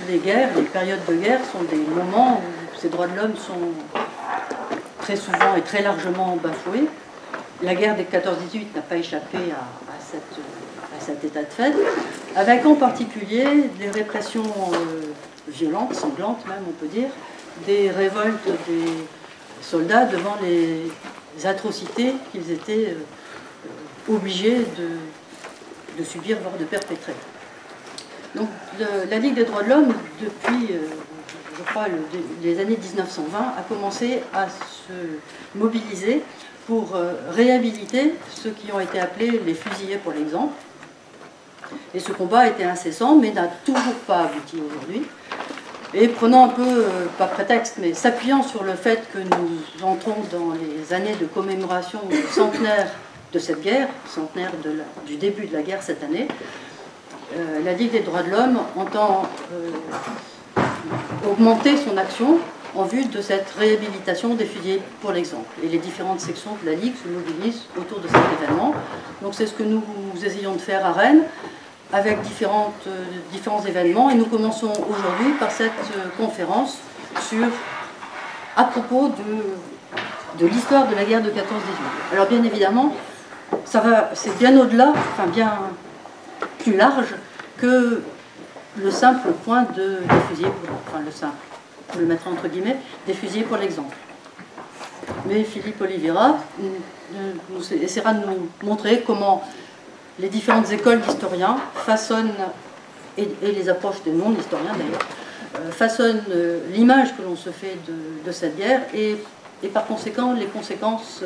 les guerres, les périodes de guerre sont des moments où ces droits de l'homme sont très souvent et très largement bafoués. La guerre des 14-18 n'a pas échappé à cet état de fait, avec en particulier des répressions violentes, sanglantes même on peut dire, des révoltes des soldats devant les atrocités qu'ils étaient obligés de subir, voire de perpétrer. Donc la Ligue des droits de l'homme, depuis, je crois, les années 1920, a commencé à se mobiliser pour réhabiliter ceux qui ont été appelés les fusillés pour l'exemple. Et ce combat a été incessant, mais n'a toujours pas abouti aujourd'hui. Et prenant un peu, pas prétexte, mais s'appuyant sur le fait que nous entrons dans les années de commémoration du centenaire de cette guerre, centenaire du début de la guerre cette année, la Ligue des droits de l'homme entend augmenter son action en vue de cette réhabilitation des fusillés pour l'exemple. Et les différentes sections de la Ligue se mobilisent autour de cet événement. Donc c'est ce que nous essayons de faire à Rennes, avec différents événements. Et nous commençons aujourd'hui par cette conférence à propos de l'histoire de la guerre de 14-18. Alors bien évidemment, c'est bien au-delà, enfin bien plus large que le simple point des fusillés, enfin le simple, pour le mettre entre guillemets, des fusillés pour l'exemple. Mais Philippe Oliveira essaiera de nous montrer comment les différentes écoles d'historiens façonnent, et les approches des non-historiens d'ailleurs, façonnent l'image que l'on se fait de cette guerre et par conséquent les conséquences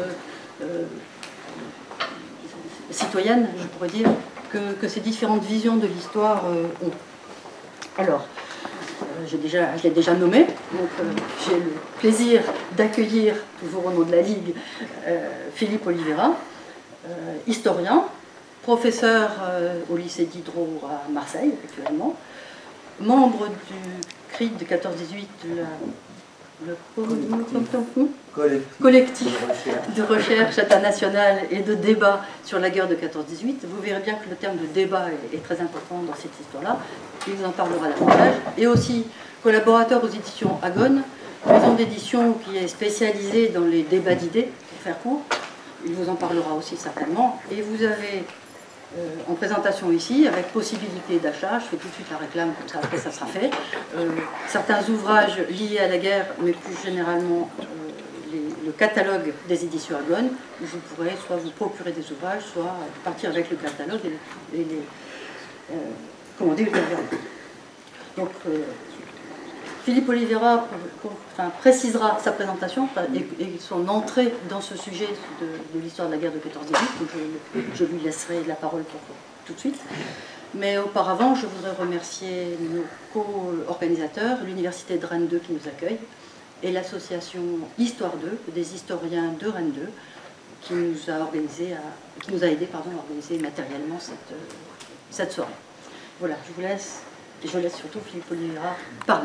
citoyennes, je pourrais dire, que ces différentes visions de l'histoire ont. Alors, je l'ai déjà nommé, donc j'ai le plaisir d'accueillir, toujours au nom de la Ligue, Philippe Oliveira, historien, professeur au lycée Diderot à Marseille actuellement, membre du CRIT de 14-18, le collectif de recherche internationale et de débat sur la guerre de 14-18. Vous verrez bien que le terme de débat est très important dans cette histoire-là. Il vous en parlera davantage. Et aussi collaborateur aux éditions Agone, maison d'édition qui est spécialisée dans les débats d'idées, pour faire court. Il vous en parlera aussi certainement. Et vous avez en présentation ici, avec possibilité d'achat, je fais tout de suite la réclame, comme ça après ça sera fait, certains ouvrages liés à la guerre, mais plus généralement le catalogue des éditions Agone, où vous pourrez soit vous procurer des ouvrages, soit partir avec le catalogue et les commander ultérieurement. Donc Philippe Oliveira précisera sa présentation et son entrée dans ce sujet de l'histoire de la guerre de 14-18, donc je lui laisserai la parole pour tout de suite. Mais auparavant, je voudrais remercier nos co-organisateurs, l'Université de Rennes 2 qui nous accueille, et l'association Histoire 2, des historiens de Rennes 2, qui nous a aidés à organiser matériellement cette soirée. Voilà, je vous laisse, et je laisse surtout Philippe Oliveira parler.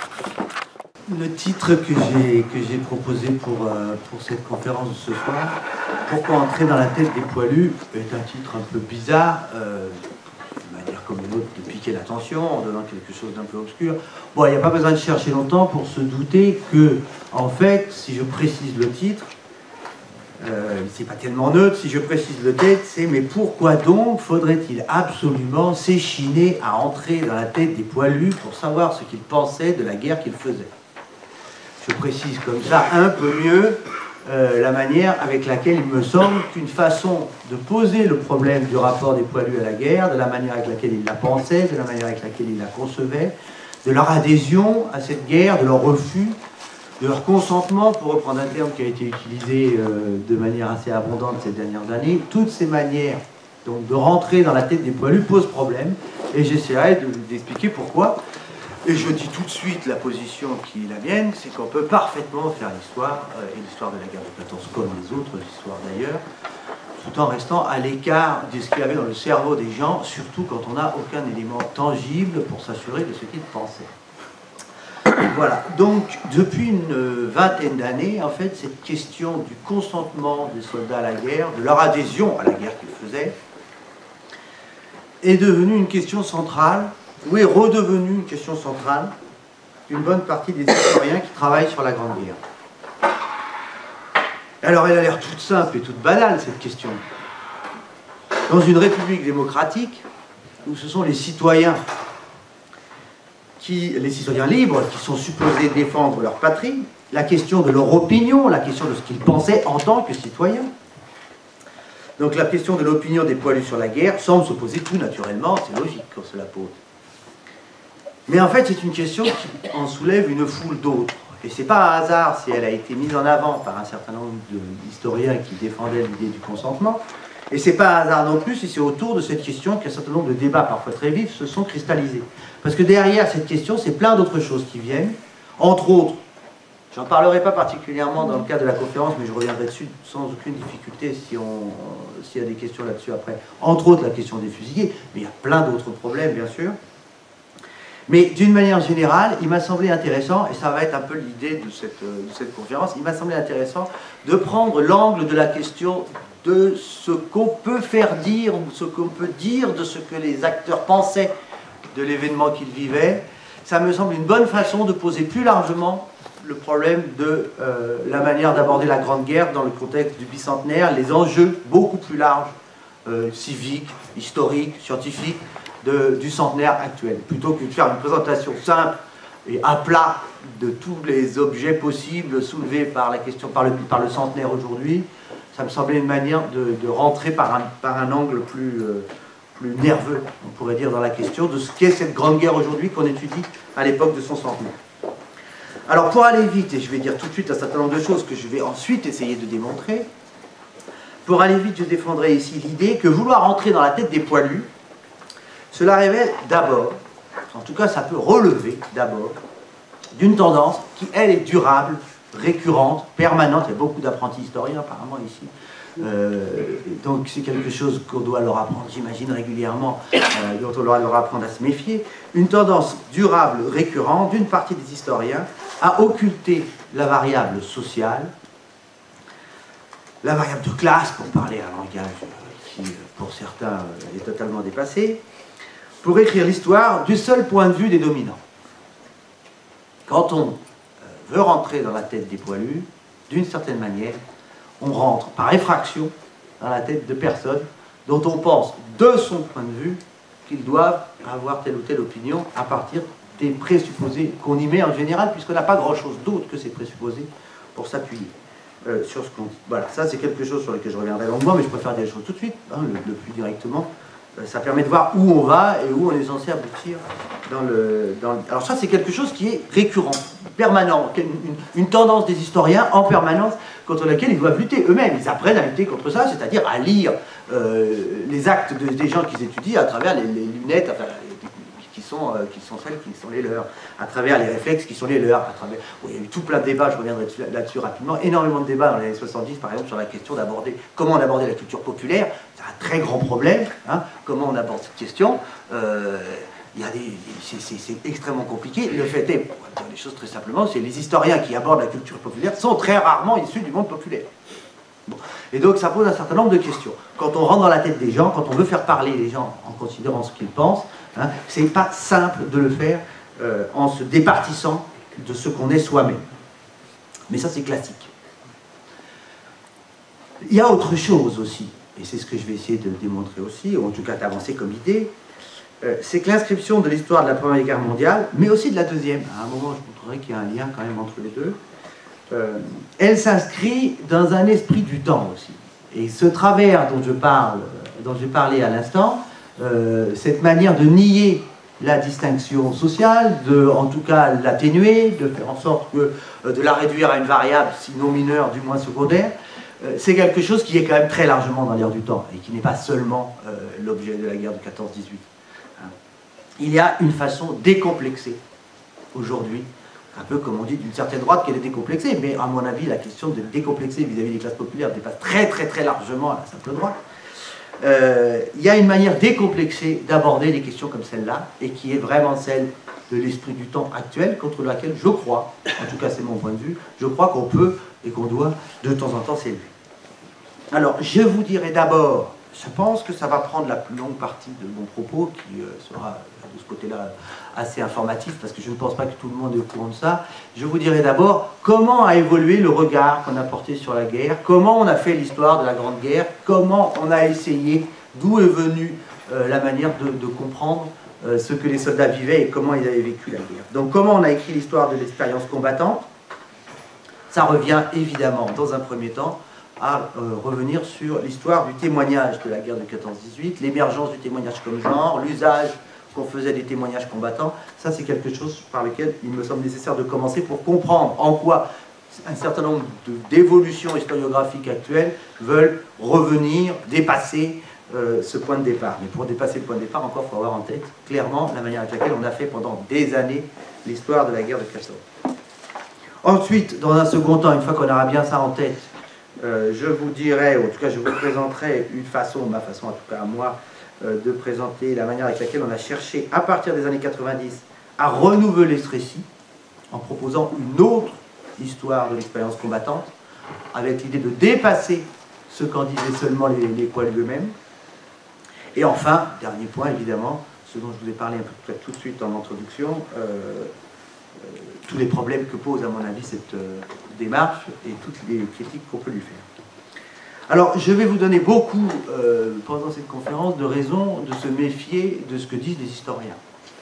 Le titre que j'ai proposé pour cette conférence de ce soir, Pourquoi entrer dans la tête des poilus, est un titre un peu bizarre, de manière comme une autre de piquer l'attention en donnant quelque chose d'un peu obscur. Bon, il n'y a pas besoin de chercher longtemps pour se douter que, en fait, si je précise le titre, c'est pas tellement neutre, si je précise le titre, c'est mais pourquoi donc faudrait-il absolument s'échiner à entrer dans la tête des poilus pour savoir ce qu'ils pensaient de la guerre qu'ils faisaient? Je précise comme ça un peu mieux la manière avec laquelle il me semble qu'une façon de poser le problème du rapport des poilus à la guerre, de la manière avec laquelle ils la pensaient, de la manière avec laquelle ils la concevaient, de leur adhésion à cette guerre, de leur refus, de leur consentement, pour reprendre un terme qui a été utilisé de manière assez abondante ces dernières années, toutes ces manières donc, de rentrer dans la tête des poilus posent problème, et j'essaierai d'expliquer pourquoi. Et je dis tout de suite la position qui est la mienne, c'est qu'on peut parfaitement faire l'histoire, et l'histoire de la guerre de 14 comme les autres histoires d'ailleurs, tout en restant à l'écart de ce qu'il y avait dans le cerveau des gens, surtout quand on n'a aucun élément tangible pour s'assurer de ce qu'ils pensaient. Voilà, donc depuis une vingtaine d'années, en fait, cette question du consentement des soldats à la guerre, de leur adhésion à la guerre qu'ils faisaient, est devenue une question centrale ou est redevenue une question centrale d'une bonne partie des historiens qui travaillent sur la Grande Guerre. Alors elle a l'air toute simple et toute banale, cette question. Dans une république démocratique, où ce sont les citoyens libres qui sont supposés défendre leur patrie, la question de leur opinion, la question de ce qu'ils pensaient en tant que citoyens. Donc la question de l'opinion des poilus sur la guerre semble se poser tout naturellement, c'est logique quand cela pose. Mais en fait, c'est une question qui en soulève une foule d'autres. Et c'est pas un hasard si elle a été mise en avant par un certain nombre d'historiens qui défendaient l'idée du consentement. Et c'est pas un hasard non plus si c'est autour de cette question qu'un certain nombre de débats, parfois très vifs, se sont cristallisés. Parce que derrière cette question, c'est plein d'autres choses qui viennent. Entre autres, j'en parlerai pas particulièrement dans le cadre de la conférence, mais je reviendrai dessus sans aucune difficulté s'il y a des questions là-dessus après. Entre autres, la question des fusillés, mais il y a plein d'autres problèmes, bien sûr. Mais d'une manière générale, il m'a semblé intéressant, et ça va être un peu l'idée de cette conférence, il m'a semblé intéressant de prendre l'angle de la question de ce qu'on peut faire dire, ou ce qu'on peut dire de ce que les acteurs pensaient de l'événement qu'ils vivaient. Ça me semble une bonne façon de poser plus largement le problème de la manière d'aborder la Grande Guerre dans le contexte du bicentenaire, les enjeux beaucoup plus larges, civiques, historiques, scientifiques, du centenaire actuel, plutôt que de faire une présentation simple et à plat de tous les objets possibles soulevés par la question, par le centenaire aujourd'hui. Ça me semblait une manière de rentrer par un angle plus nerveux, on pourrait dire, dans la question de ce qu'est cette Grande Guerre aujourd'hui qu'on étudie à l'époque de son centenaire. Alors pour aller vite, et je vais dire tout de suite un certain nombre de choses que je vais ensuite essayer de démontrer, pour aller vite, je défendrai ici l'idée que vouloir entrer dans la tête des poilus, cela révèle d'abord, en tout cas ça peut relever d'abord, d'une tendance qui, elle, est durable, récurrente, permanente. Il y a beaucoup d'apprentis historiens apparemment ici. Donc c'est quelque chose qu'on doit leur apprendre, j'imagine, régulièrement, dont on doit leur apprendre à se méfier. Une tendance durable, récurrente, d'une partie des historiens à occulter la variable sociale, la variable de classe, pour parler un langage qui, pour certains, est totalement dépassé, pour écrire l'histoire du seul point de vue des dominants. Quand on veut rentrer dans la tête des poilus, d'une certaine manière, on rentre par effraction dans la tête de personnes dont on pense, de son point de vue, qu'ils doivent avoir telle ou telle opinion à partir des présupposés qu'on y met en général, puisqu'on n'a pas grand-chose d'autre que ces présupposés pour s'appuyer sur ce qu'on dit. Voilà, ça c'est quelque chose sur lequel je reviendrai longuement, mais je préfère dire les choses tout de suite, hein, le plus directement. Ça permet de voir où on va et où on est censé aboutir Alors ça, c'est quelque chose qui est récurrent, permanent, une tendance des historiens en permanence contre laquelle ils doivent lutter eux-mêmes. Ils apprennent à lutter contre ça, c'est-à-dire à lire les actes des gens qu'ils étudient à travers les lunettes, enfin, qui sont celles qui sont les leurs, à travers les réflexes qui sont les leurs, à travers... il y a eu tout plein de débats, je reviendrai là-dessus rapidement, énormément de débats dans les années 70, par exemple, sur la question comment on abordait la culture populaire. C'est un très grand problème, hein, comment on aborde cette question. C'est extrêmement compliqué. Le fait est, pour dire les choses très simplement, c'est les historiens qui abordent la culture populaire sont très rarement issus du monde populaire. Bon. Et donc ça pose un certain nombre de questions. Quand on rentre dans la tête des gens, quand on veut faire parler les gens en considérant ce qu'ils pensent, hein, c'est pas simple de le faire en se départissant de ce qu'on est soi-même. Mais ça c'est classique. Il y a autre chose aussi, et c'est ce que je vais essayer de démontrer aussi, ou en tout cas d'avancer comme idée, c'est que l'inscription de l'histoire de la Première Guerre mondiale, mais aussi de la Deuxième, à un moment je montrerai qu'il y a un lien quand même entre les deux, elle s'inscrit dans un esprit du temps aussi. Et ce travers dont je parlais à l'instant, cette manière de nier la distinction sociale, en tout cas l'atténuer, de faire en sorte de la réduire à une variable, sinon mineure, du moins secondaire, c'est quelque chose qui est quand même très largement dans l'air du temps, et qui n'est pas seulement l'objet de la guerre de 14-18. Il y a une façon décomplexée aujourd'hui, un peu comme on dit d'une certaine droite qu'elle est décomplexée, mais à mon avis la question de décomplexer vis-à-vis des classes populaires dépasse très très très largement la simple droite. Il y a une manière décomplexée d'aborder des questions comme celle-là, et qui est vraiment celle de l'esprit du temps actuel, contre laquelle je crois, en tout cas c'est mon point de vue, je crois qu'on peut et qu'on doit de temps en temps s'élever. Alors je vous dirai d'abord je pense que ça va prendre la plus longue partie de mon propos, qui sera de ce côté-là assez informatif, parce que je ne pense pas que tout le monde est au courant de ça. Je vous dirai d'abord comment a évolué le regard qu'on a porté sur la guerre, comment on a fait l'histoire de la Grande Guerre, comment on a essayé, d'où est venue la manière de comprendre ce que les soldats vivaient et comment ils avaient vécu la guerre. Donc comment on a écrit l'histoire de l'expérience combattante. Ça revient évidemment, dans un premier temps, à revenir sur l'histoire du témoignage de la guerre de 14-18, l'émergence du témoignage comme genre, l'usage qu'on faisait des témoignages combattants. Ça, c'est quelque chose par lequel il me semble nécessaire de commencer pour comprendre en quoi un certain nombre d'évolutions historiographiques actuelles veulent revenir, dépasser ce point de départ. Mais pour dépasser le point de départ, encore, il faut avoir en tête clairement la manière avec laquelle on a fait pendant des années l'histoire de la guerre de 14. Ensuite, dans un second temps, une fois qu'on aura bien ça en tête, je vous dirai, ou en tout cas je vous présenterai une façon, ma façon en tout cas à moi, de présenter la manière avec laquelle on a cherché, à partir des années 90, à renouveler ce récit, en proposant une autre histoire de l'expérience combattante, avec l'idée de dépasser ce qu'en disaient seulement les poilus eux-mêmes. Et enfin, dernier point évidemment, ce dont je vous ai parlé un peu tout de suite en introduction, tous les problèmes que pose à mon avis cette démarche et toutes les critiques qu'on peut lui faire. Alors je vais vous donner beaucoup pendant cette conférence de raisons de se méfier de ce que disent les historiens.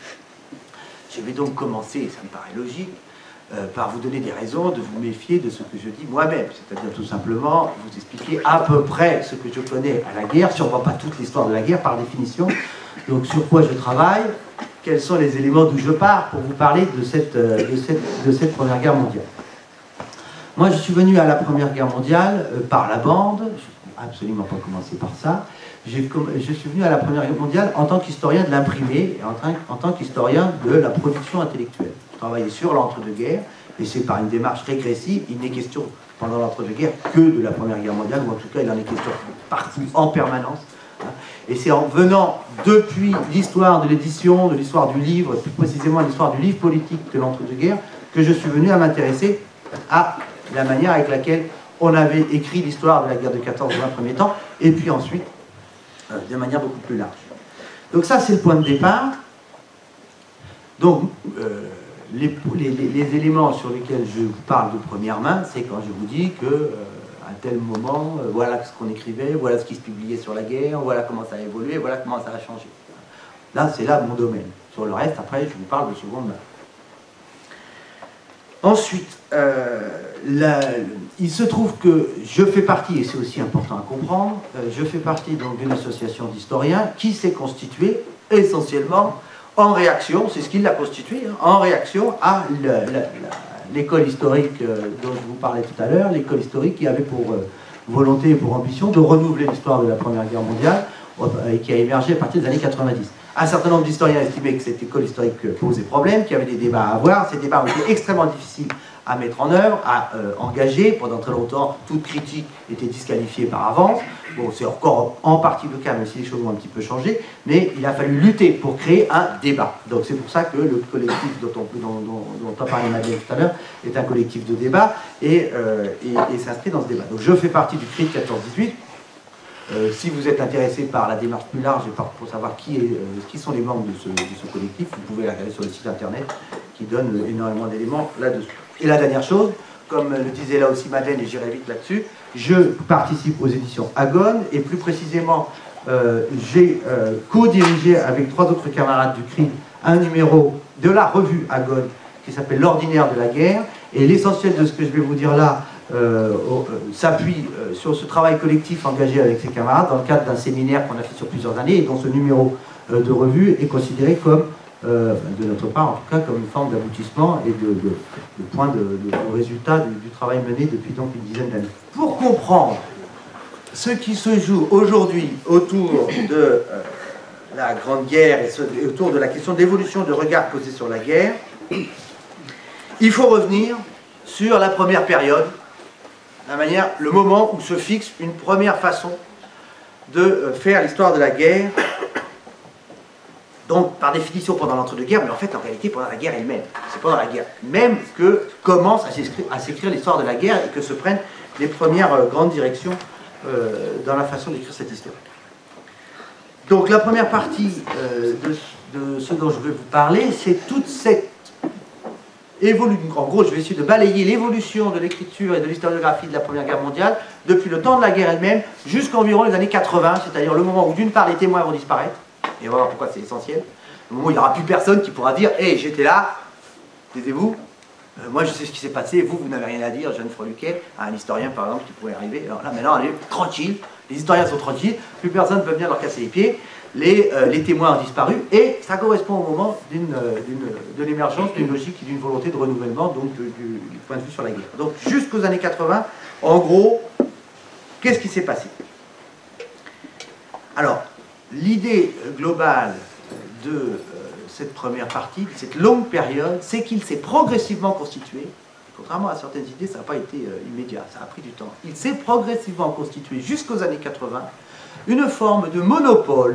Je vais donc commencer, ça me paraît logique, par vous donner des raisons de vous méfier de ce que je dis moi-même, c'est-à-dire tout simplement vous expliquer à peu près ce que je connais à la guerre, sûrement pas toute l'histoire de la guerre par définition, donc sur quoi je travaille, quels sont les éléments d'où je pars pour vous parler de cette Première Guerre mondiale. Moi, je suis venu à la Première Guerre mondiale par la bande, je ne vais absolument pas commencer par ça. Je suis venu à la Première Guerre mondiale en tant qu'historien de l'imprimé et en tant qu'historien de la production intellectuelle. Je travaillais sur l'entre-deux-guerres et c'est par une démarche régressive. Il n'est question pendant l'entre-deux-guerres que de la Première Guerre mondiale, ou en tout cas il en est question partout, en permanence. Et c'est en venant depuis l'histoire de l'édition, de l'histoire du livre, plus précisément l'histoire du livre politique de l'entre-deux-guerres, que je suis venu à m'intéresser à la manière avec laquelle on avait écrit l'histoire de la guerre de 14 dans un premier temps, et puis ensuite de manière beaucoup plus large. Donc ça, c'est le point de départ. Donc, les éléments sur lesquels je vous parle de première main, c'est quand je vous dis que à tel moment, voilà ce qu'on écrivait, voilà ce qui se publiait sur la guerre, voilà comment ça a évolué, voilà comment ça a changé. Là, c'est là mon domaine. Sur le reste, après, je vous parle de seconde main. Ensuite, il se trouve que je fais partie, et c'est aussi important à comprendre, je fais partie donc d'une association d'historiens qui s'est constituée essentiellement en réaction, c'est ce qui l'a constituée, hein, en réaction à l'école historique dont je vous parlais tout à l'heure, l'école historique qui avait pour volonté et pour ambition de renouveler l'histoire de la Première Guerre mondiale et qui a émergé à partir des années 90. Un certain nombre d'historiens estimaient que cette école historique posait problème, qu'il y avait des débats à avoir. Ces débats ont été extrêmement difficiles à mettre en œuvre, à engager. Pendant très longtemps, toute critique était disqualifiée par avance. Bon, c'est encore en partie le cas, même si les choses ont un petit peu changé. Mais il a fallu lutter pour créer un débat. Donc c'est pour ça que le collectif dont on parlait Madeleine tout à l'heure est un collectif de débat et s'inscrit dans ce débat. Donc je fais partie du CRI de 14-18. Si vous êtes intéressé par la démarche plus large et pour savoir qui sont les membres de ce collectif, vous pouvez la regarder sur le site internet qui donne énormément d'éléments là-dessus. Et la dernière chose, comme le disait là aussi Madeleine, et j'irai vite là-dessus, je participe aux éditions Agone, et plus précisément, j'ai co-dirigé avec 3 autres camarades du CRI un numéro de la revue Agone qui s'appelle L'Ordinaire de la guerre, et l'essentiel de ce que je vais vous dire là s'appuie sur ce travail collectif engagé avec ses camarades dans le cadre d'un séminaire qu'on a fait sur plusieurs années et dont ce numéro de revue est considéré comme, de notre part en tout cas, comme une forme d'aboutissement et de point de résultat du travail mené depuis donc une dizaine d'années. Pour comprendre ce qui se joue aujourd'hui autour de la Grande Guerre et autour de la question d'évolution de regard posé sur la guerre, il faut revenir sur la première période, le moment où se fixe une première façon de faire l'histoire de la guerre, donc par définition pendant l'entre-deux-guerres, mais en fait en réalité pendant la guerre elle-même. C'est pendant la guerre même que commence à s'écrire l'histoire de la guerre et que se prennent les premières grandes directions dans la façon d'écrire cette histoire. Donc la première partie de ce dont je vais vous parler, c'est toute cette évolution. En gros, je vais essayer de balayer l'évolution de l'écriture et de l'historiographie de la Première Guerre mondiale depuis le temps de la guerre elle-même jusqu'environ les années 80, c'est-à-dire le moment où d'une part les témoins vont disparaître, et on va voir pourquoi c'est essentiel, le moment où il n'y aura plus personne qui pourra dire « Hé, j'étais là, taisez-vous, moi je sais ce qui s'est passé, vous n'avez rien à dire, Jeanne Freluquet, un historien par exemple qui pourrait arriver, alors là maintenant allez, tranquille, les historiens sont tranquilles, plus personne ne peut venir leur casser les pieds, les témoins ont disparu, et ça correspond au moment de l'émergence d'une logique et d'une volonté de renouvellement, donc du point de vue sur la guerre. Donc jusqu'aux années 80, en gros, qu'est-ce qui s'est passé? Alors, l'idée globale de cette première partie, de cette longue période, c'est qu'il s'est progressivement constitué, contrairement à certaines idées, ça n'a pas été immédiat, ça a pris du temps, il s'est progressivement constitué jusqu'aux années 80 une forme de monopole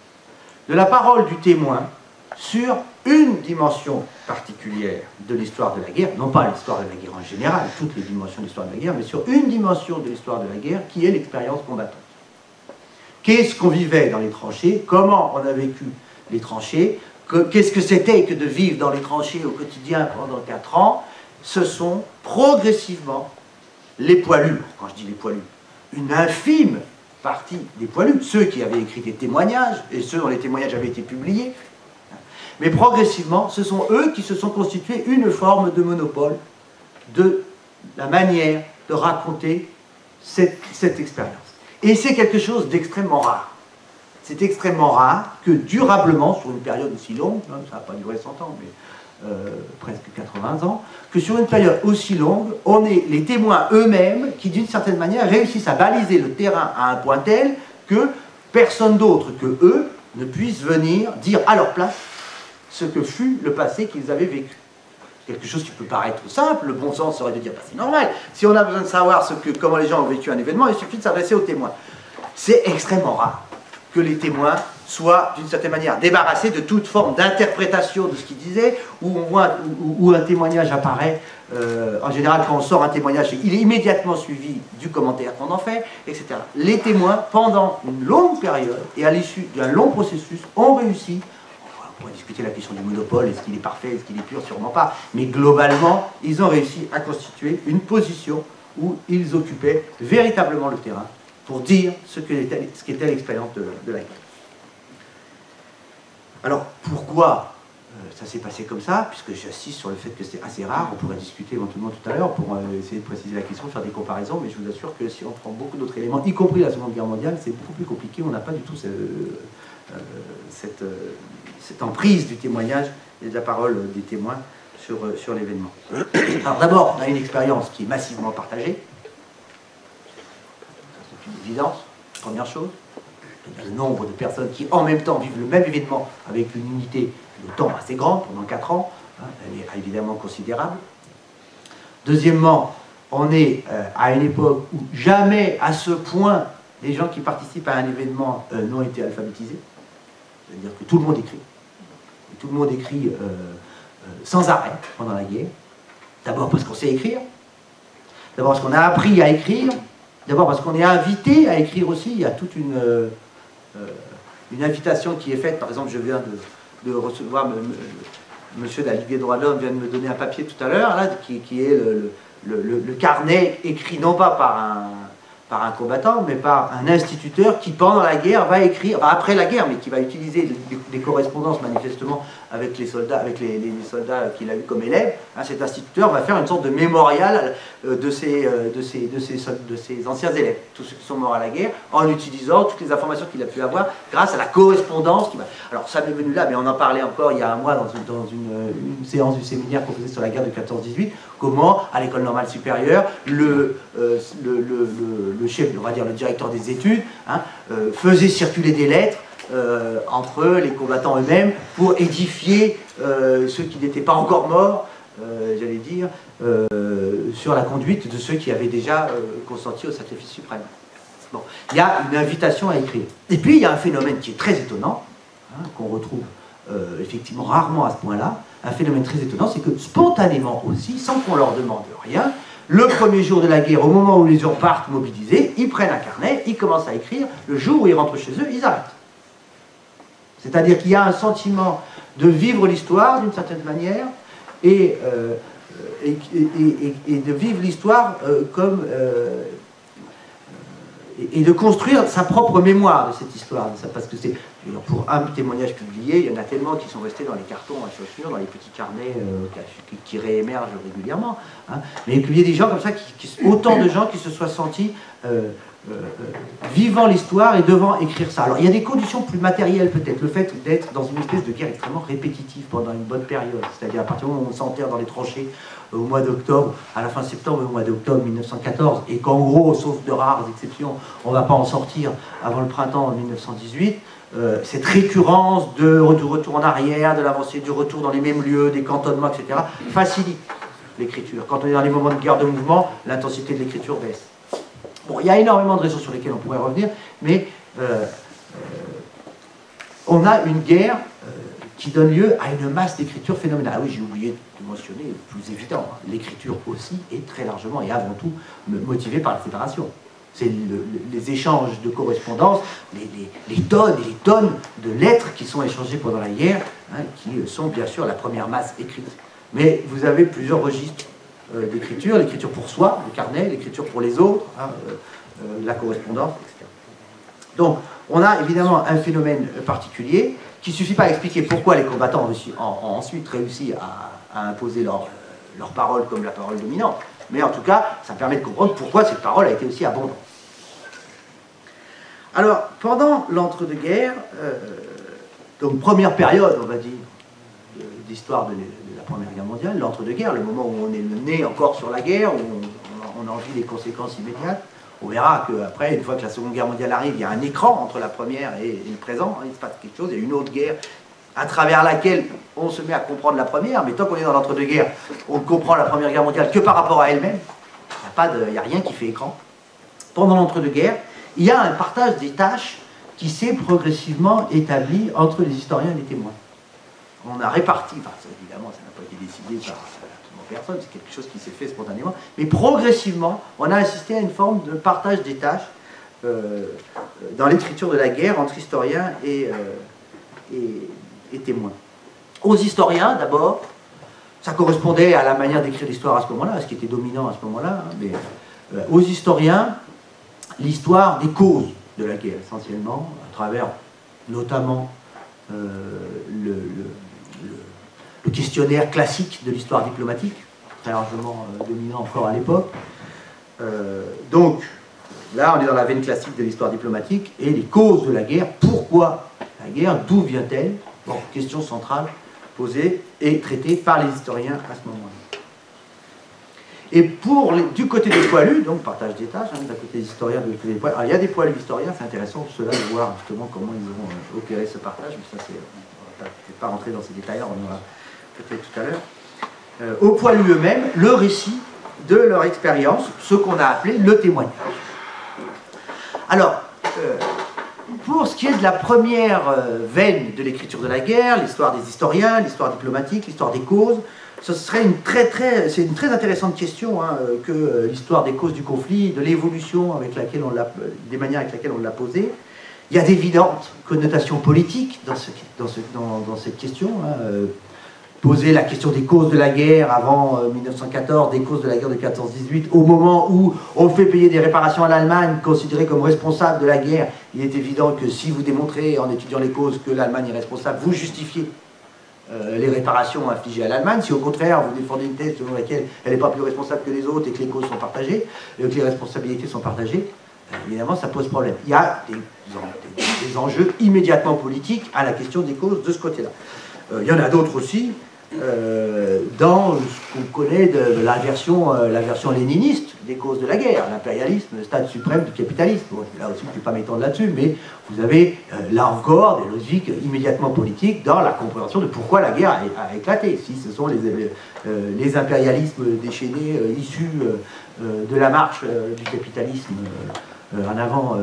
de la parole du témoin sur une dimension particulière de l'histoire de la guerre, non pas l'histoire de la guerre en général, toutes les dimensions de l'histoire de la guerre, mais sur une dimension de l'histoire de la guerre qui est l'expérience combattante. Qu'est-ce qu'on vivait dans les tranchées? Comment on a vécu les tranchées? Qu'est-ce que c'était que de vivre dans les tranchées au quotidien pendant 4 ans? Ce sont progressivement les poilus, quand je dis les poilus, une infime partie des poilus, ceux qui avaient écrit des témoignages, et ceux dont les témoignages avaient été publiés, mais progressivement, ce sont eux qui se sont constitués une forme de monopole de la manière de raconter cette expérience. Et c'est quelque chose d'extrêmement rare. C'est extrêmement rare que durablement, sur une période aussi longue, ça n'a pas duré 100 ans, mais presque 80 ans, que sur une période aussi longue, on ait les témoins eux-mêmes qui, d'une certaine manière, réussissent à baliser le terrain à un point tel que personne d'autre que eux ne puisse venir dire à leur place ce que fut le passé qu'ils avaient vécu. Quelque chose qui peut paraître simple, le bon sens serait de dire, bah, c'est normal, si on a besoin de savoir comment les gens ont vécu un événement, il suffit de s'adresser aux témoins. C'est extrêmement rare que les témoins soient, d'une certaine manière, débarrassés de toute forme d'interprétation de ce qu'ils disaient, où un témoignage apparaît. En général, quand on sort un témoignage, il est immédiatement suivi du commentaire qu'on en fait, etc. Les témoins, pendant une longue période, et à l'issue d'un long processus, ont réussi. On pourrait discuter la question du monopole, est-ce qu'il est parfait, est-ce qu'il est pur, sûrement pas, mais globalement, ils ont réussi à constituer une position où ils occupaient véritablement le terrain pour dire ce qu'était l'expérience de la guerre. Alors, pourquoi ça s'est passé comme ça? Puisque j'insiste sur le fait que c'est assez rare, on pourrait discuter éventuellement tout à l'heure pour essayer de préciser la question, faire des comparaisons, mais je vous assure que si on prend beaucoup d'autres éléments, y compris la Seconde Guerre mondiale, c'est beaucoup plus compliqué, on n'a pas du tout cette emprise du témoignage et de la parole des témoins sur l'événement. Alors d'abord, on a une expérience qui est massivement partagée, c'est une évidence, première chose. Il y a le nombre de personnes qui en même temps vivent le même événement avec une unité de temps assez grande pendant 4 ans, elle est évidemment considérable. Deuxièmement, on est à une époque où jamais à ce point les gens qui participent à un événement n'ont été alphabétisés, c'est-à-dire que tout le monde écrit. Et tout le monde écrit sans arrêt pendant la guerre. D'abord parce qu'on sait écrire, d'abord parce qu'on a appris à écrire, d'abord parce qu'on est invité à écrire aussi. Il y a toute une invitation qui est faite. Par exemple, je viens de recevoir monsieur de la Ligue des droits de l'homme vient de me donner un papier tout à l'heure, qui est le carnet écrit non pas par un combattant, mais par un instituteur qui, pendant la guerre, va écrire, enfin après la guerre, mais qui va utiliser des correspondances manifestement avec les soldats, qu'il a eu comme élèves. Cet instituteur va faire une sorte de mémorial de ses anciens élèves, tous ceux qui sont morts à la guerre, en utilisant toutes les informations qu'il a pu avoir grâce à la correspondance. Alors ça m'est venu là, mais on en parlait encore il y a un mois dans une séance du séminaire qu'on faisait sur la guerre de 14-18, comment, à l'école normale supérieure, le chef, on va dire le directeur des études, faisait circuler des lettres entre les combattants eux-mêmes pour édifier ceux qui n'étaient pas encore morts, j'allais dire, sur la conduite de ceux qui avaient déjà consenti au sacrifice suprême. Bon, il y a une invitation à écrire. Et puis il y a un phénomène qui est très étonnant, qu'on retrouve effectivement rarement à ce point-là, un phénomène très étonnant, c'est que spontanément aussi, sans qu'on leur demande rien, le premier jour de la guerre, au moment où les gens partent mobilisés, ils prennent un carnet, ils commencent à écrire, le jour où ils rentrent chez eux, ils arrêtent. C'est-à-dire qu'il y a un sentiment de vivre l'histoire d'une certaine manière et de vivre l'histoire comme... et de construire sa propre mémoire de cette histoire. Parce que c'est, pour un témoignage publié, il y en a tellement qui sont restés dans les cartons à chaussures, dans les petits carnets qui réémergent régulièrement. Hein. Mais il y a des gens comme ça, autant de gens qui se soient sentis vivant l'histoire et devant écrire ça. Alors il y a des conditions plus matérielles peut-être, le fait d'être dans une espèce de guerre extrêmement répétitive pendant une bonne période, c'est-à-dire à partir du moment où on s'enterre dans les tranchées au mois d'octobre, à la fin septembre, au mois d'octobre 1914, et qu'en gros, sauf de rares exceptions, on ne va pas en sortir avant le printemps 1918, cette récurrence du retour en arrière, de l'avancée, du retour dans les mêmes lieux, des cantonnements, etc., facilite l'écriture. Quand on est dans les moments de guerre de mouvement, l'intensité de l'écriture baisse. Bon, il y a énormément de raisons sur lesquelles on pourrait revenir, mais on a une guerre qui donne lieu à une masse d'écriture phénoménale. Ah oui, j'ai oublié de mentionner le plus évident, hein. L'écriture aussi est très largement et avant tout motivée par la séparation. C'est les échanges de correspondance, les tonnes et les tonnes de lettres qui sont échangées pendant la guerre, hein, qui sont bien sûr la première masse écrite. Mais vous avez plusieurs registres d'écriture, l'écriture pour soi, le carnet, l'écriture pour les autres, hein, la correspondance, etc. Donc, on a évidemment un phénomène particulier qui ne suffit pas à expliquer pourquoi les combattants ont ensuite réussi à imposer leur parole comme la parole dominante, mais en tout cas, ça permet de comprendre pourquoi cette parole a été aussi abondante. Alors, pendant l'entre-deux-guerres, donc première période, on va dire, d'histoire de la Première Guerre mondiale, l'entre-deux-guerres, le moment où on est né encore sur la guerre, où on en vit les conséquences immédiates. On verra qu'après, une fois que la Seconde Guerre mondiale arrive, il y a un écran entre la première et le présent, hein, il se passe quelque chose, il y a une autre guerre à travers laquelle on se met à comprendre la première, mais tant qu'on est dans l'entre-deux-guerres, on ne comprend la Première Guerre mondiale que par rapport à elle-même, il n'y a rien qui fait écran. Pendant l'entre-deux-guerres, il y a un partage des tâches qui s'est progressivement établi entre les historiens et les témoins. On a réparti, enfin évidemment ça n'a pas été décidé par personne, c'est quelque chose qui s'est fait spontanément, mais progressivement on a assisté à une forme de partage des tâches dans l'écriture de la guerre entre historiens et témoins. Aux historiens d'abord, ça correspondait à la manière d'écrire l'histoire à ce moment-là, à ce qui était dominant à ce moment-là, hein, mais aux historiens, l'histoire des causes de la guerre essentiellement, à travers notamment le questionnaire classique de l'histoire diplomatique, très largement dominant encore à l'époque. Donc, là, on est dans la veine classique de l'histoire diplomatique, et les causes de la guerre, pourquoi la guerre, d'où vient-elle? Bon, question centrale posée et traitée par les historiens à ce moment-là. Et du côté des poilus, donc partage des tâches, hein, d'un côté des historiens, de côté des poilus. Alors, il y a des poilus historiens, c'est intéressant pour cela de voir justement comment ils ont opéré ce partage, mais ça, on ne va pas rentrer dans ces détails-là, on en aura peut-être tout à l'heure. Aux poilus eux-mêmes, le récit de leur expérience, ce qu'on a appelé le témoignage. Alors, pour ce qui est de la première veine de l'écriture de la guerre, l'histoire des historiens, l'histoire diplomatique, l'histoire des causes, ce serait c'est une très intéressante question, hein, que l'histoire des causes du conflit, de l'évolution des manières avec lesquelles on l'a posée. Il y a d'évidentes connotations politiques dans cette question. Hein, poser la question des causes de la guerre avant 1914, des causes de la guerre de 14-18, au moment où on fait payer des réparations à l'Allemagne, considérée comme responsable de la guerre, il est évident que si vous démontrez en étudiant les causes que l'Allemagne est responsable, vous justifiez les réparations infligées à l'Allemagne. Si au contraire vous défendez une thèse selon laquelle elle n'est pas plus responsable que les autres et que les causes sont partagées, et que les responsabilités sont partagées, évidemment ça pose problème. Il y a des enjeux immédiatement politiques à la question des causes de ce côté-là. Il y en a d'autres aussi, dans ce qu'on connaît de la version léniniste des causes de la guerre, l'impérialisme, le stade suprême du capitalisme. Bon, là aussi, je ne vais pas m'étendre là-dessus, mais vous avez là encore des logiques immédiatement politiques dans la compréhension de pourquoi la guerre a éclaté. Si ce sont les impérialismes déchaînés issus de la marche du capitalisme en avant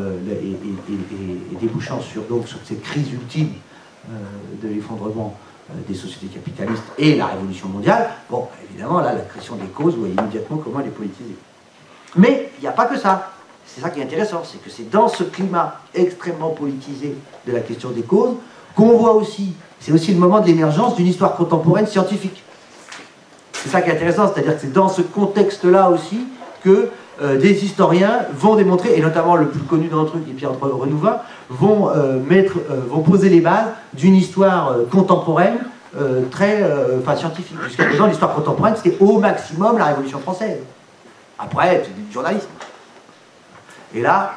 et débouchant sur cette crise ultime de l'effondrement des sociétés capitalistes et la révolution mondiale, bon, évidemment, là, la question des causes, vous voyez immédiatement comment elle est politisée. Mais il n'y a pas que ça. C'est ça qui est intéressant, c'est que c'est dans ce climat extrêmement politisé de la question des causes qu'on voit aussi. C'est aussi le moment de l'émergence d'une histoire contemporaine scientifique. C'est ça qui est intéressant, c'est-à-dire que c'est dans ce contexte-là aussi que des historiens vont démontrer, et notamment le plus connu d'entre eux, qui est Pierre Renouvin, vont poser les bases d'une histoire contemporaine très scientifique. Jusqu'à présent, l'histoire contemporaine, c'était au maximum la Révolution française. Après, c'est du journalisme. Et là,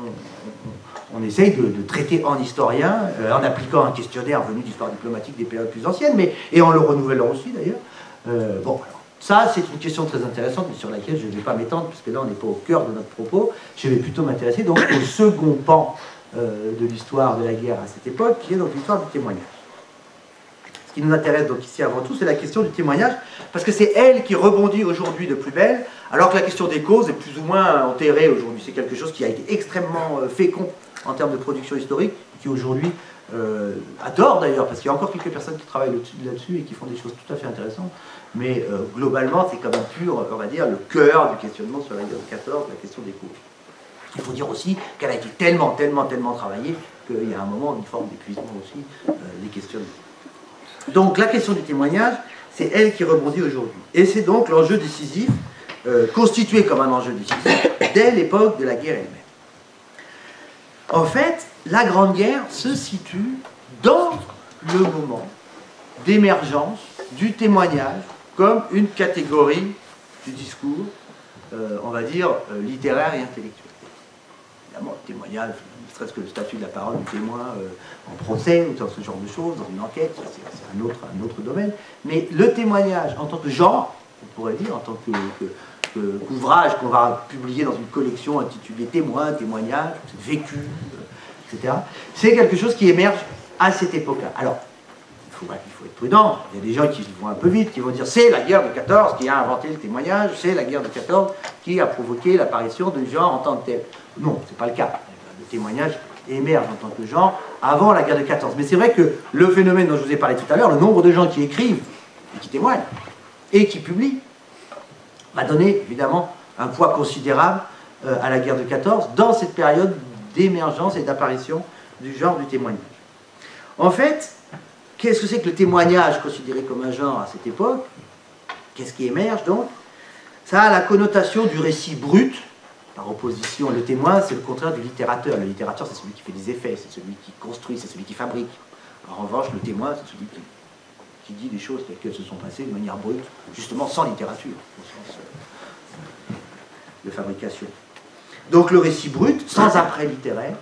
on essaye de traiter en historien, en appliquant un questionnaire venu d'histoire diplomatique des périodes plus anciennes, et en le renouvelant aussi d'ailleurs. Bon, alors, ça c'est une question très intéressante, mais sur laquelle je ne vais pas m'étendre, puisque là on n'est pas au cœur de notre propos. Je vais plutôt m'intéresser donc au second pan de l'histoire de la guerre à cette époque, qui est donc l'histoire du témoignage. Ce qui nous intéresse donc ici avant tout, c'est la question du témoignage, parce que c'est elle qui rebondit aujourd'hui de plus belle, alors que la question des causes est plus ou moins enterrée aujourd'hui. C'est quelque chose qui a été extrêmement fécond en termes de production historique, qui aujourd'hui, à tort d'ailleurs, parce qu'il y a encore quelques personnes qui travaillent là-dessus et qui font des choses tout à fait intéressantes, mais globalement, c'est quand même pur, on va dire, le cœur du questionnement sur la guerre de 14, la question des causes. Il faut dire aussi qu'elle a été tellement travaillée qu'il y a un moment, une forme d'épuisement aussi des questionnements. Donc la question du témoignage, c'est elle qui rebondit aujourd'hui. Et c'est donc l'enjeu décisif, constitué comme un enjeu décisif, dès l'époque de la guerre elle-même. En fait, la Grande Guerre se situe dans le moment d'émergence du témoignage comme une catégorie du discours, on va dire, littéraire et intellectuel. Évidemment, le témoignage, ne serait-ce que le statut de la parole du témoin en procès ou dans ce genre de choses, dans une enquête, c'est un autre domaine. Mais le témoignage en tant que genre, on pourrait dire, en tant qu'ouvrage qu'on va publier dans une collection intitulée Témoins, témoignages, vécu, etc. C'est quelque chose qui émerge à cette époque-là. Alors, il faut être prudent. Il y a des gens qui vont un peu vite, qui vont dire c'est la guerre de 14 qui a inventé le témoignage, c'est la guerre de 14 qui a provoqué l'apparition du genre en tant que tel. Non, c'est pas le cas. Le témoignage émerge en tant que genre avant la guerre de 14. Mais c'est vrai que le phénomène dont je vous ai parlé tout à l'heure, le nombre de gens qui écrivent et qui témoignent et qui publient, va donner évidemment un poids considérable à la guerre de 14 dans cette période d'émergence et d'apparition du genre du témoignage. En fait, qu'est-ce que c'est que le témoignage considéré comme un genre à cette époque? Qu'est-ce qui émerge donc? Ça a la connotation du récit brut. Par opposition, le témoin, c'est le contraire du littérateur. Le littérateur, c'est celui qui fait des effets, c'est celui qui construit, c'est celui qui fabrique. En revanche, le témoin, c'est celui qui dit des choses telles qu'elles se sont passées de manière brute, justement sans littérature, au sens de fabrication. Donc le récit brut, sans après littéraire,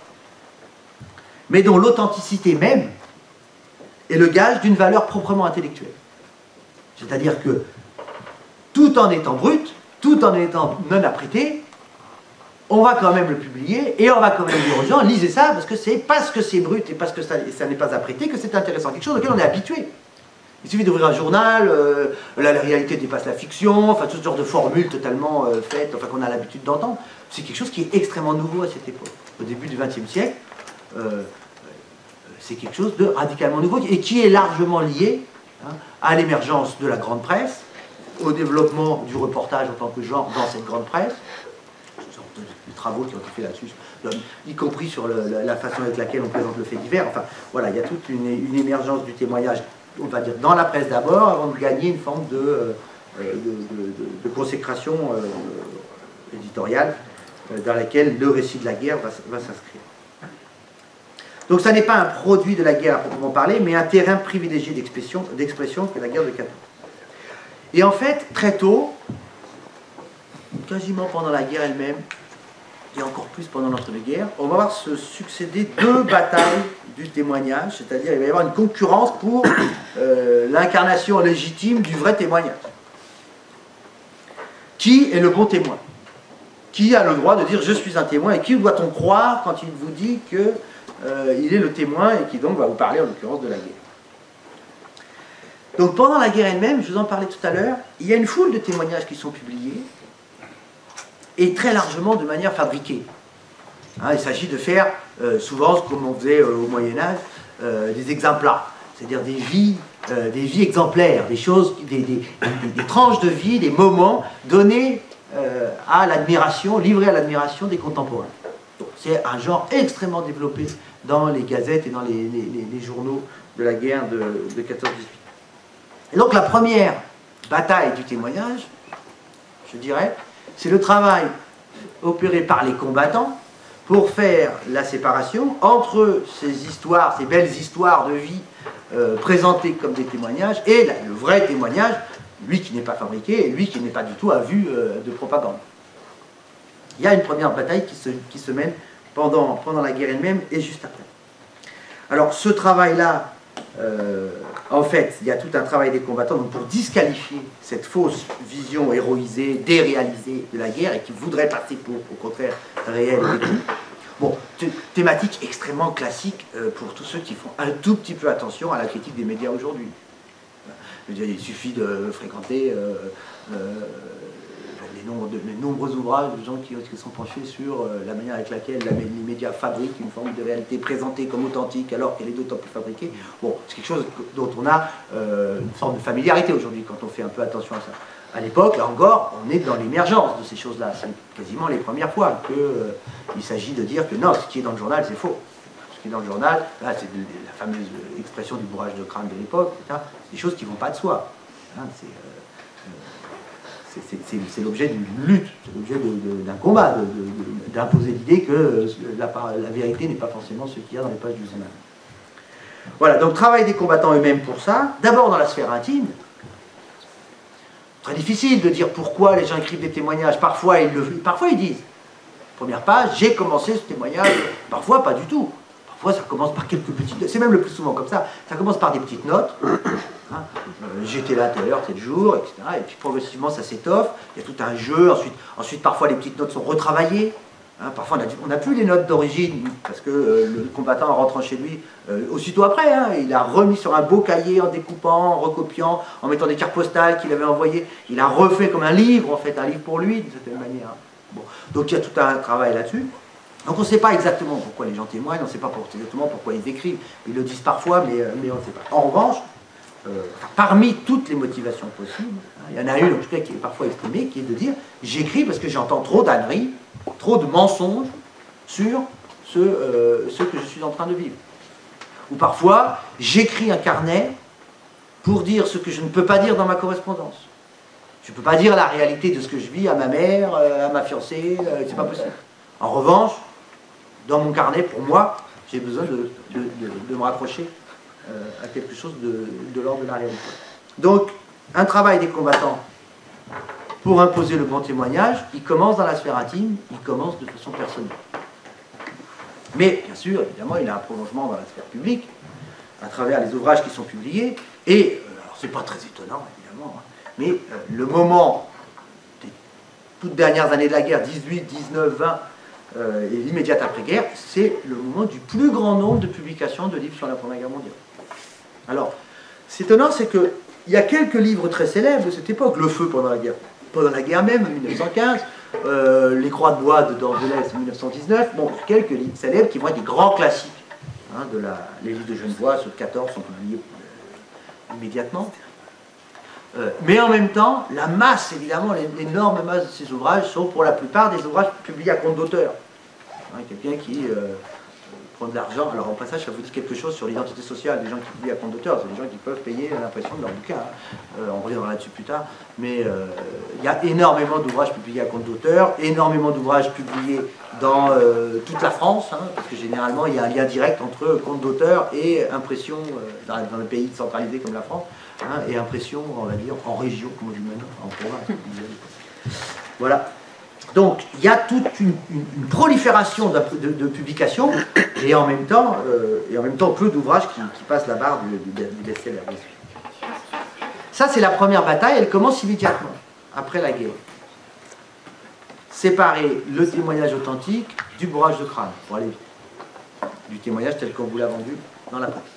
mais dont l'authenticité même est le gage d'une valeur proprement intellectuelle. C'est-à-dire que, tout en étant brut, tout en étant non apprêté, on va quand même le publier et on va quand même dire aux gens, lisez ça, parce que c'est brut et parce que ça n'est pas apprêté que c'est intéressant. Quelque chose auquel on est habitué. Il suffit d'ouvrir un journal, la réalité dépasse la fiction, enfin tout ce genre de formules totalement faites, enfin qu'on a l'habitude d'entendre. C'est quelque chose qui est extrêmement nouveau à cette époque. Au début du XXe siècle, c'est quelque chose de radicalement nouveau et qui est largement lié à l'émergence de la grande presse, au développement du reportage en tant que genre dans cette grande presse, des travaux qui ont été faits là-dessus, y compris sur la façon avec laquelle on présente le fait divers. Enfin, voilà, il y a toute une émergence du témoignage, on va dire, dans la presse d'abord, avant de gagner une forme de consécration éditoriale dans laquelle le récit de la guerre va s'inscrire. Donc ça n'est pas un produit de la guerre à proprement parler, mais un terrain privilégié d'expression que la guerre de 14. Et en fait, très tôt, quasiment pendant la guerre elle-même, et encore plus pendant l'entre-deux-guerres, on va voir se succéder deux batailles du témoignage, c'est-à-dire il va y avoir une concurrence pour l'incarnation légitime du vrai témoignage. Qui est le bon témoin? Qui a le droit de dire je suis un témoin, et qui doit-on croire quand il vous dit qu'il est le témoin et qui donc va vous parler en l'occurrence de la guerre? Donc pendant la guerre elle-même, je vous en parlais tout à l'heure, il y a une foule de témoignages qui sont publiés, et très largement de manière fabriquée. Il s'agit de faire, souvent, comme on faisait au Moyen-Âge, des exemplars, c'est-à-dire des vies exemplaires, des choses, des tranches de vie, des moments donnés à l'admiration, livrés à l'admiration des contemporains. C'est un genre extrêmement développé dans les gazettes et dans les journaux de la guerre de 14-18. Et donc la première bataille du témoignage, je dirais, c'est le travail opéré par les combattants pour faire la séparation entre ces histoires, ces belles histoires de vie présentées comme des témoignages et le vrai témoignage, lui qui n'est pas fabriqué et lui qui n'est pas du tout à vue de propagande. Il y a une première bataille qui se mène pendant la guerre elle-même et juste après. Alors ce travail-là, en fait, il y a tout un travail des combattants donc pour disqualifier cette fausse vision héroïsée, déréalisée de la guerre et qui voudrait passer pour, au contraire, réel et tout. Bon, thématique extrêmement classique pour tous ceux qui font un tout petit peu attention à la critique des médias aujourd'hui. Il suffit de fréquenter les nombreux ouvrages de gens qui sont penchés sur la manière avec laquelle les médias fabriquent une forme de réalité présentée comme authentique alors qu'elle est d'autant plus fabriquée. Bon, c'est quelque chose dont on a une forme de familiarité aujourd'hui quand on fait un peu attention à ça. À l'époque, là encore, on est dans l'émergence de ces choses-là. C'est quasiment les premières fois qu'il s'agit de dire que non, ce qui est dans le journal, c'est faux. Ce qui est dans le journal, là, c'est la fameuse expression du bourrage de crâne de l'époque, c'est des choses qui ne vont pas de soi. Hein, c'est l'objet d'une lutte, c'est l'objet d'un combat, d'imposer l'idée que la vérité n'est pas forcément ce qu'il y a dans les pages du journal. Voilà, donc travail des combattants eux-mêmes pour ça, d'abord dans la sphère intime. Très difficile de dire pourquoi les gens écrivent des témoignages, parfois ils disent, première page, j'ai commencé ce témoignage, parfois pas du tout. Parfois ça commence par quelques petites notes, c'est même le plus souvent comme ça commence par des petites notes, hein, j'étais là telle heure, tel jour, etc. Et puis progressivement ça s'étoffe, il y a tout un jeu, ensuite parfois les petites notes sont retravaillées, hein, parfois on n'a plus les notes d'origine, parce que le combattant en rentrant chez lui, aussitôt après, hein, il a remis sur un beau cahier en découpant, en recopiant, en mettant des cartes postales qu'il avait envoyées, il a refait comme un livre en fait, un livre pour lui d'une certaine manière. Bon. Donc il y a tout un travail là-dessus. Donc on ne sait pas exactement pourquoi les gens témoignent, on ne sait pas exactement pourquoi ils écrivent, ils le disent parfois, mais on ne sait pas. En revanche, parmi toutes les motivations possibles, hein, il y en a une en tout cas qui est parfois exprimée, qui est de dire j'écris parce que j'entends trop d'âneries, trop de mensonges sur ce que je suis en train de vivre. Ou parfois, j'écris un carnet pour dire ce que je ne peux pas dire dans ma correspondance. Je ne peux pas dire la réalité de ce que je vis à ma mère, à ma fiancée, c'est pas possible. En revanche, dans mon carnet, pour moi, j'ai besoin de me raccrocher à quelque chose de l'ordre de la réalité. Donc, un travail des combattants pour imposer le bon témoignage, il commence dans la sphère intime, il commence de façon personnelle. Mais, bien sûr, évidemment, il a un prolongement dans la sphère publique, à travers les ouvrages qui sont publiés, et, alors c'est pas très étonnant, évidemment, hein, mais le moment des toutes dernières années de la guerre, 18, 19, 20, et l'immédiate après-guerre, c'est le moment du plus grand nombre de publications de livres sur la Première Guerre mondiale. Alors, c'est étonnant, c'est qu'il y a quelques livres très célèbres de cette époque, Le Feu pendant la guerre même, en 1915, Les Croix de bois de Dorgelès en 1919, bon, quelques livres célèbres qui vont être des grands classiques. Hein, les livres de Genevois, ceux de 14 sont publiés immédiatement. Mais en même temps, la masse, évidemment, l'énorme masse de ces ouvrages sont pour la plupart des ouvrages publiés à compte d'auteur. Hein, quelqu'un qui prend de l'argent, alors en passage, ça vous dit quelque chose sur l'identité sociale des gens qui publient à compte d'auteur, c'est des gens qui peuvent payer l'impression de leur bouquin, hein. On reviendra là-dessus plus tard, mais il y a énormément d'ouvrages publiés à compte d'auteur, énormément d'ouvrages publiés dans toute la France, hein, parce que généralement il y a un lien direct entre compte d'auteur et impression dans les pays centralisés comme la France. Hein, et impression, on va dire, en région, comme on dit maintenant, en province. Voilà. Donc, il y a toute une prolifération de publications, et en même temps peu d'ouvrages qui passent la barre du best-seller. Ça, c'est la première bataille, elle commence immédiatement, après la guerre. Séparer le témoignage authentique du bourrage de crâne, pour aller vite. Du témoignage tel qu'on vous l'a vendu dans la presse.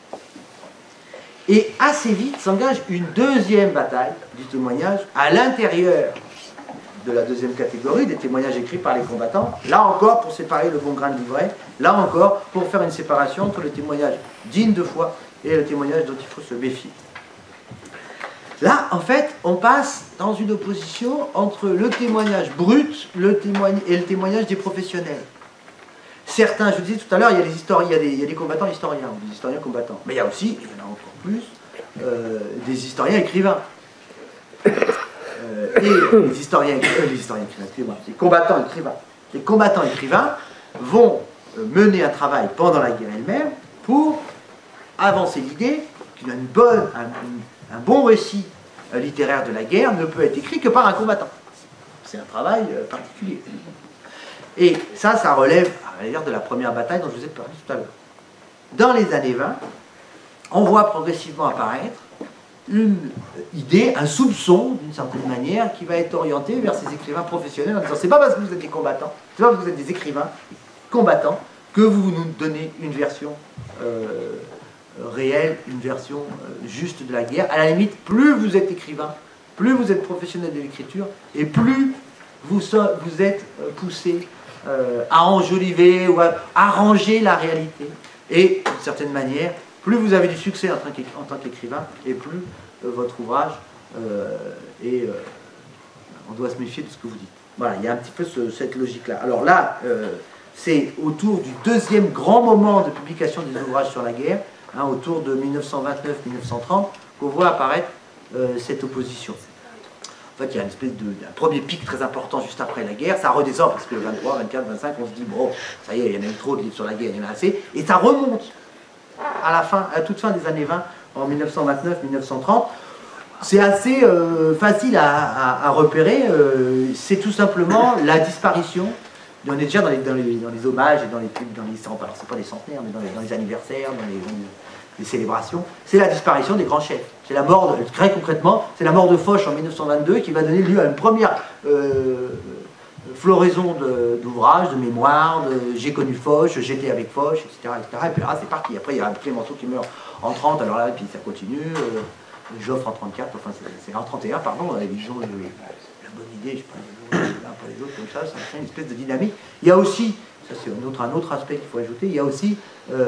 Et assez vite s'engage une deuxième bataille du témoignage à l'intérieur de la deuxième catégorie, des témoignages écrits par les combattants, là encore pour séparer le bon grain du vrai, là encore pour faire une séparation entre le témoignage digne de foi et le témoignage dont il faut se méfier. Là, en fait, on passe dans une opposition entre le témoignage brut et le témoignage des professionnels. certains, je vous disais tout à l'heure, il y a les historiens, il y a des combattants historiens, ou des historiens combattants. Mais il y a aussi, et il y en a encore plus, des historiens écrivains. Et les historiens écrivains, excusez-moi, les combattants écrivains. Les combattants écrivains vont mener un travail pendant la guerre elle-même pour avancer l'idée qu'un bon récit littéraire de la guerre ne peut être écrit que par un combattant. C'est un travail particulier. Et ça relève à l'égard de la première bataille dont je vous ai parlé tout à l'heure. Dans les années 20, on voit progressivement apparaître une idée, un soupçon, d'une certaine manière, qui va être orienté vers ces écrivains professionnels en disant c'est pas parce que vous êtes des combattants, c'est pas parce que vous êtes des écrivains combattants que vous nous donnez une version réelle, une version juste de la guerre. À la limite, plus vous êtes écrivain, plus vous êtes professionnel de l'écriture, et plus vous êtes poussé à enjoliver ou à arranger la réalité. Et, d'une certaine manière, plus vous avez du succès en tant qu'écrivain, et plus votre ouvrage on doit se méfier de ce que vous dites. Voilà, il y a un petit peu cette logique-là. Alors là, c'est autour du deuxième grand moment de publication des ouvrages sur la guerre, autour de 1929-1930, qu'on voit apparaître cette opposition. En fait, il y a une espèce d'un premier pic très important juste après la guerre, ça redescend parce que le 23, 24, 25, on se dit, bon, ça y est, il y en a eu trop de livres sur la guerre, il y en a assez, et ça remonte à toute fin des années 20, en 1929-1930. C'est assez facile à repérer, c'est tout simplement la disparition. On est déjà dans les hommages et dans les alors c'est pas les centenaires, mais dans les anniversaires, dans les célébrations, c'est la disparition des grands chefs. C'est la mort, très concrètement, c'est la mort de Foch en 1922 qui va donner lieu à une première floraison d'ouvrages, de mémoires, j'ai connu Foch, j'étais avec Foch, etc., etc. Et puis là, c'est parti. Après, il y a Clémenceau qui meurt en 30, alors là, et puis ça continue. Joffre en 34, enfin c'est en 31, pardon, ils ont la bonne idée, je prends les uns après les autres comme ça fait une espèce de dynamique. Il y a aussi, ça c'est un autre aspect qu'il faut ajouter, il y a aussi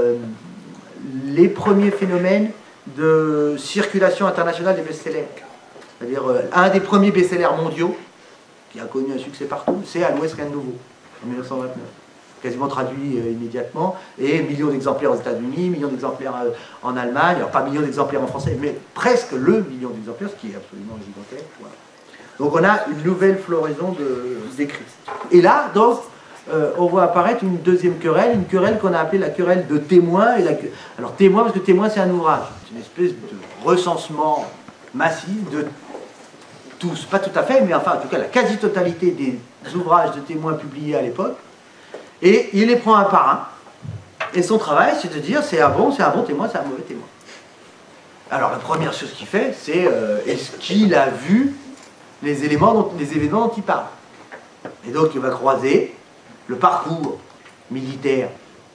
les premiers phénomènes de circulation internationale des best-sellers. C'est-à-dire un des premiers best-sellers mondiaux qui a connu un succès partout, c'est À l'Ouest rien de nouveau, en 1929. Quasiment traduit immédiatement, et millions d'exemplaires aux États-Unis, millions d'exemplaires en Allemagne, alors pas millions d'exemplaires en français, mais presque le million d'exemplaires, ce qui est absolument gigantesque. Voilà. Donc on a une nouvelle floraison d'écrits. Et là, donc, on voit apparaître une deuxième querelle, une querelle qu'on a appelée la querelle de témoins. Alors témoin, parce que témoin c'est un ouvrage, c'est une espèce de recensement massif de tous, pas tout à fait, mais enfin en tout cas la quasi-totalité des ouvrages de témoins publiés à l'époque. Et il les prend un par un, et son travail c'est de dire c'est un bon témoin, c'est un mauvais témoin. Alors la première chose qu'il fait, c'est est-ce qu'il a vu les événements dont il parle. Et donc il va croiser le parcours militaire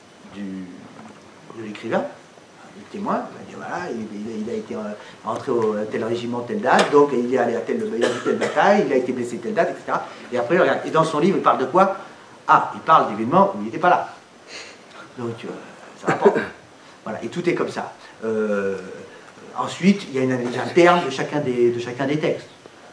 de l'écrivain, du témoin, il va dire voilà, il a été entré à tel régiment, telle date, donc il est allé à il a vu telle bataille, il a été blessé telle date, etc. Et après, regarde, et dans son livre, il parle de quoi? Ah, il parle d'événements où il n'était pas là. Donc, ça va pas. Voilà, et tout est comme ça. Ensuite, il y a une analyse interne de chacun des textes.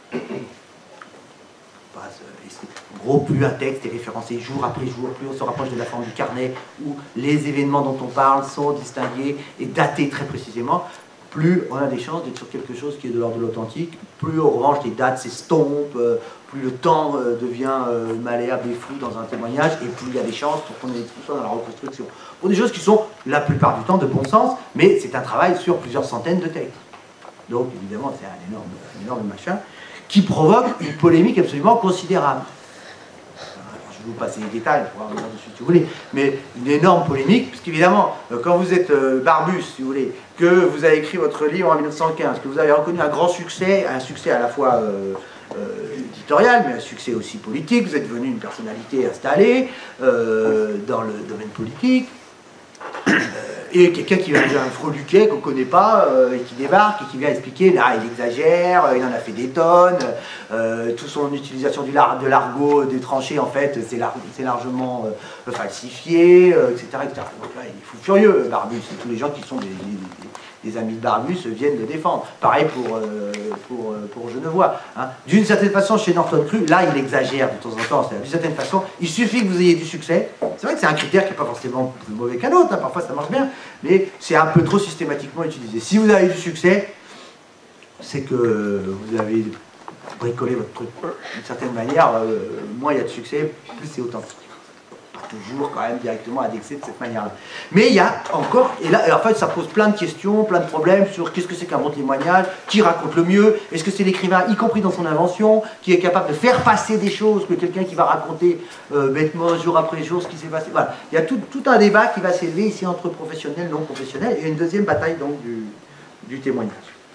En gros, plus un texte est référencé jour après jour, plus on se rapproche de la forme du carnet, où les événements dont on parle sont distingués et datés très précisément, plus on a des chances d'être sur quelque chose qui est de l'ordre de l'authentique, plus en revanche les dates s'estompent, plus le temps devient malléable et flou dans un témoignage, et plus il y a des chances pour qu'on ait tout ça dans la reconstruction. Pour des choses qui sont la plupart du temps de bon sens, mais c'est un travail sur plusieurs centaines de textes. Donc évidemment c'est un énorme machin, qui provoque une polémique absolument considérable. Je vais vous passer les détails pour en voir dessus si vous voulez, mais une énorme polémique, puisqu'évidemment, quand vous êtes Barbus, si vous voulez, que vous avez écrit votre livre en 1915, que vous avez reconnu un grand succès, un succès à la fois éditorial, mais un succès aussi politique, vous êtes devenu une personnalité installée dans le domaine politique, et quelqu'un qui vient d'un freluquet qu'on ne connaît pas et qui débarque et qui vient expliquer, là il exagère, il en a fait des tonnes, toute son utilisation de l'argot des tranchées en fait c'est largement falsifié, etc., etc. Donc là il est fou furieux, Barbus, c'est tous les gens qui sont des amis de Barbus viennent le défendre. Pareil pour Genevois. Hein. D'une certaine façon, chez Norton Cru, là, il exagère de temps en temps. D'une certaine façon, il suffit que vous ayez du succès. C'est vrai que c'est un critère qui n'est pas forcément plus mauvais qu'un autre. Hein. Parfois, ça marche bien. Mais c'est un peu trop systématiquement utilisé. Si vous avez du succès, c'est que vous avez bricolé votre truc. D'une certaine manière, moins il y a de succès, plus c'est authentique. Toujours quand même directement indexé de cette manière-là. Mais il y a encore, et là en fait ça pose plein de questions, plein de problèmes sur qu'est-ce que c'est qu'un bon témoignage, qui raconte le mieux, est-ce que c'est l'écrivain, y compris dans son invention, qui est capable de faire passer des choses que quelqu'un qui va raconter bêtement jour après jour ce qui s'est passé. Voilà. Il y a tout un débat qui va s'élever ici entre professionnels et non professionnels, et une deuxième bataille donc du témoignage.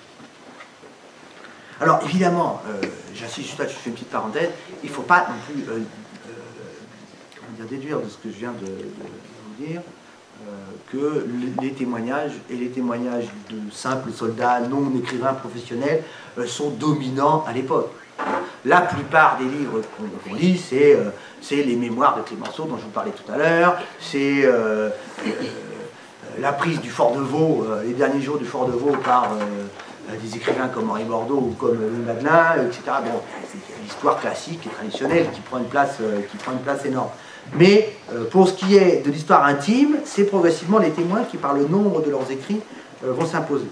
Alors évidemment, j'insiste juste là, je fais une petite parenthèse, il ne faut pas non plus déduire de ce que je viens de vous dire que les témoignages et les témoignages de simples soldats non écrivains professionnels sont dominants à l'époque. La plupart des livres qu'on lit, c'est les mémoires de Clémenceau dont je vous parlais tout à l'heure, c'est la prise du Fort de Vaux, les derniers jours du Fort de Vaux par des écrivains comme Henri Bordeaux ou comme Louis Madelin, etc. Bon, c'est l'histoire classique et traditionnelle qui prend une place énorme. Mais pour ce qui est de l'histoire intime, c'est progressivement les témoins qui, par le nombre de leurs écrits, vont s'imposer.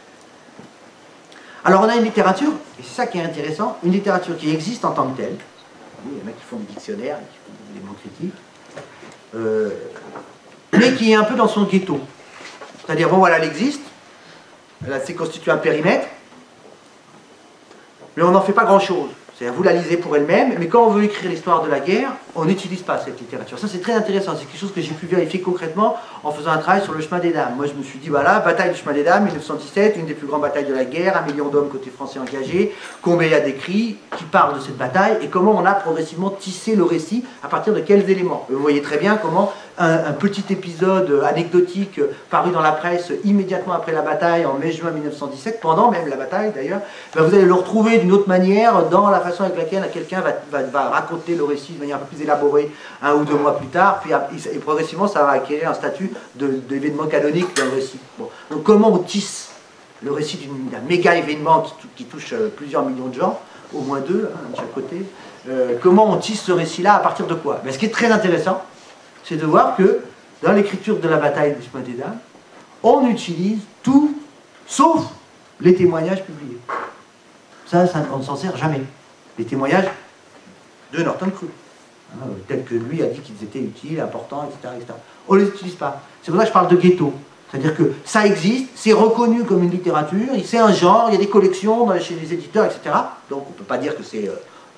Alors on a une littérature, et c'est ça qui est intéressant, une littérature qui existe en tant que telle. Il y en a qui font des dictionnaires, qui font des éléments critiques, mais qui est un peu dans son ghetto. C'est-à-dire, bon voilà, elle existe, elle s'est constituée un périmètre, mais on n'en fait pas grand-chose. C'est-à-dire, vous la lisez pour elle-même, mais quand on veut écrire l'histoire de la guerre, on n'utilise pas cette littérature. Ça, c'est très intéressant. C'est quelque chose que j'ai pu vérifier concrètement en faisant un travail sur le chemin des dames. Moi, je me suis dit, voilà, bataille du chemin des dames, 1917, une des plus grandes batailles de la guerre, 1 million d'hommes côté français engagés, combien il y a d'écrits qui parlent de cette bataille, et comment on a progressivement tissé le récit, à partir de quels éléments. Vous voyez très bien comment un petit épisode anecdotique paru dans la presse immédiatement après la bataille, en mai-juin 1917, pendant même la bataille d'ailleurs, ben vous allez le retrouver d'une autre manière dans la façon avec laquelle quelqu'un va raconter le récit de manière un peu plus élaborée 1 ou 2 mois plus tard, puis et progressivement ça va acquérir un statut d'événement canonique dans le récit. Bon. Donc comment on tisse le récit d'un méga événement qui touche plusieurs millions de gens, au moins 2 de chaque côté, comment on tisse ce récit-là, à partir de quoi? Ben, ce qui est très intéressant, c'est de voir que dans l'écriture de la bataille du chemin des dames, on utilise tout, sauf les témoignages publiés. Ça on ne s'en sert jamais. Les témoignages de Norton Cru, tels que lui a dit qu'ils étaient utiles, importants, etc., etc. On ne les utilise pas. C'est pour ça que je parle de ghetto. C'est-à-dire que ça existe, c'est reconnu comme une littérature, c'est un genre, il y a des collections chez les éditeurs, etc. Donc on ne peut pas dire que c'est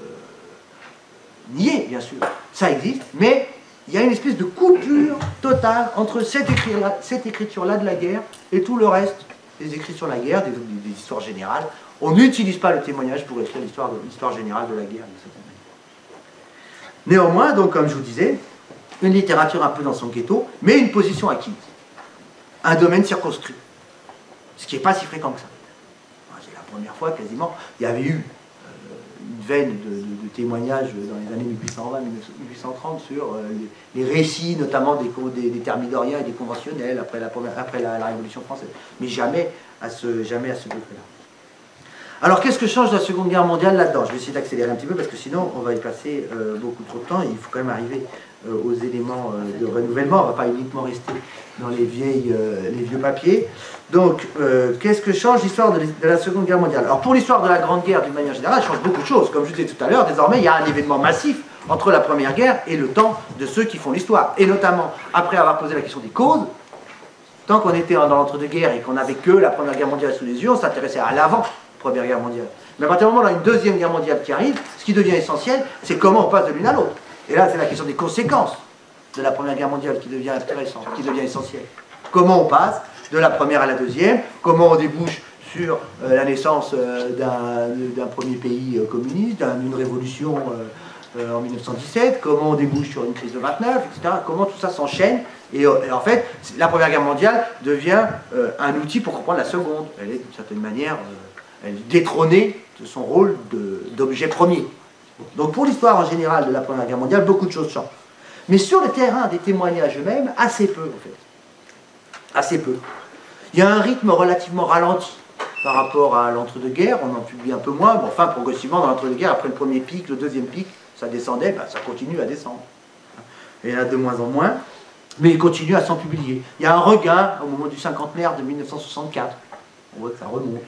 nié, bien sûr. Ça existe, mais il y a une espèce de coupure totale entre cette écriture-là de la guerre et tout le reste des écrits sur la guerre, des histoires générales. On n'utilise pas le témoignage pour écrire l'histoire générale de la guerre, d'une certaine manière. Néanmoins, donc, comme je vous disais, une littérature un peu dans son ghetto, mais une position acquise. Un domaine circonscrit. Ce qui n'est pas si fréquent que ça. C'est la première fois, quasiment, il y avait eu une veine de témoignages dans les années 1820-1830 sur les récits, notamment des thermidoriens et des conventionnels après la Révolution française. Mais jamais à ce degré-là. Alors, qu'est-ce que change la Seconde Guerre mondiale là-dedans? Je vais essayer d'accélérer un petit peu parce que sinon, on va y passer beaucoup trop de temps. Il faut quand même arriver aux éléments de renouvellement. On ne va pas uniquement rester dans les vieux papiers. Donc, qu'est-ce que change l'histoire de la Seconde Guerre mondiale? Alors, pour l'histoire de la Grande Guerre, d'une manière générale, elle change beaucoup de choses. Comme je disais tout à l'heure, désormais, il y a un événement massif entre la Première Guerre et le temps de ceux qui font l'histoire. Et notamment, après avoir posé la question des causes, tant qu'on était dans l'entre-deux-guerres et qu'on n'avait que la Première Guerre mondiale sous les yeux, on s'intéressait à l'avant. Première Guerre mondiale. Mais à partir du moment où on a une Deuxième Guerre mondiale qui arrive, ce qui devient essentiel, c'est comment on passe de l'une à l'autre. Et là, c'est la question des conséquences de la Première Guerre mondiale qui devient intéressante, qui devient essentielle. Comment on passe de la première à la deuxième, comment on débouche sur la naissance d'un premier pays communiste, d'une révolution en 1917, comment on débouche sur une crise de 29, etc. Comment tout ça s'enchaîne. Et en fait, la Première Guerre mondiale devient un outil pour comprendre la Seconde. Elle est d'une certaine manière... elle est détrônée de son rôle d'objet premier. Donc pour l'histoire en général de la Première Guerre mondiale, beaucoup de choses changent. Mais sur le terrain des témoignages eux-mêmes, assez peu en fait. Assez peu. Il y a un rythme relativement ralenti par rapport à l'entre-deux-guerres, on en publie un peu moins, mais enfin progressivement dans l'entre-deux-guerres, après le premier pic, le deuxième pic, ça descendait, ben, ça continue à descendre. Et il y en a de moins en moins, mais il continue à s'en publier. Il y a un regain au moment du cinquantenaire de 1964, on voit que ça remonte.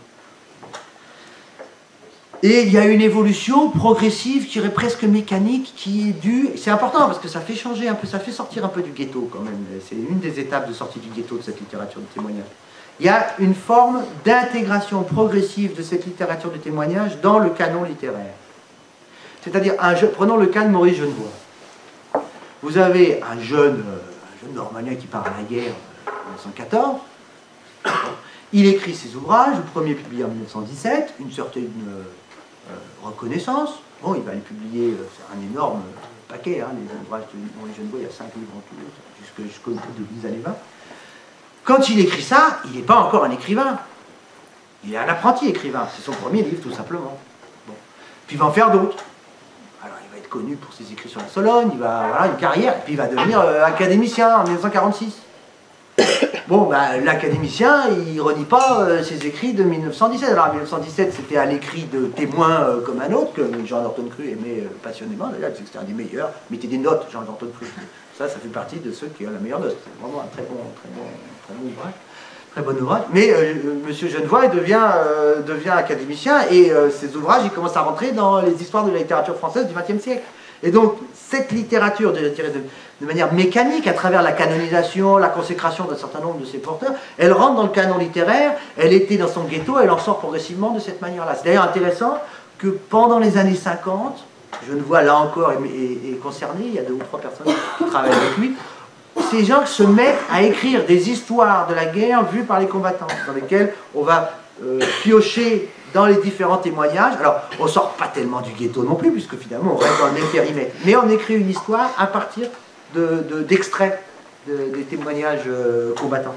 Et il y a une évolution progressive, je dirais presque mécanique, qui est due, c'est important parce que ça fait changer un peu, ça fait sortir un peu du ghetto quand même, c'est une des étapes de sortie du ghetto de cette littérature de témoignage. Il y a une forme d'intégration progressive de cette littérature de témoignage dans le canon littéraire. C'est-à-dire, prenons le cas de Maurice Genevoix. Vous avez un jeune Normandien qui part à la guerre en 1914. Il écrit ses ouvrages, le premier publié en 1917, une certaine reconnaissance. Bon, il va les publier, c'est un énorme paquet, hein, les ouvrages de Maurice Genevoix, il y a 5 livres en tout, jusqu'au début des années 20. Quand il écrit ça, il n'est pas encore un écrivain. Il est un apprenti écrivain. C'est son premier livre, tout simplement. Bon. Puis il va en faire d'autres. Alors, il va être connu pour ses écrits sur la Sologne, il va avoir une carrière, et puis il va devenir académicien en 1946. Bon, ben, l'académicien, il ne renie pas ses écrits de 1917. Alors, en 1917, c'était à l'écrit de témoins comme un autre, que Jean Norton Crue aimait passionnément. D'ailleurs, c'était un des meilleurs. Il mettait des notes, Jean Norton Crue. Ça fait partie de ceux qui ont la meilleure note. C'est vraiment un très bon ouvrage. Très bon ouvrage. Mais M. Genevoix devient académicien et ses ouvrages, ils commencent à rentrer dans les histoires de la littérature française du XXe siècle. Et donc, cette littérature de manière mécanique, à travers la canonisation, la consécration d'un certain nombre de ses porteurs, elle rentre dans le canon littéraire, elle était dans son ghetto, elle en sort progressivement de cette manière-là. C'est d'ailleurs intéressant que pendant les années 50, Genevoix, là encore, est concerné, il y a 2 ou 3 personnes qui travaillent avec lui, ces gens se mettent à écrire des histoires de la guerre vues par les combattants, dans lesquelles on va piocher dans les différents témoignages. Alors, on ne sort pas tellement du ghetto non plus, puisque finalement, on reste dans le même périmètre. Mais on écrit une histoire à partir d'extraits des témoignages combattants.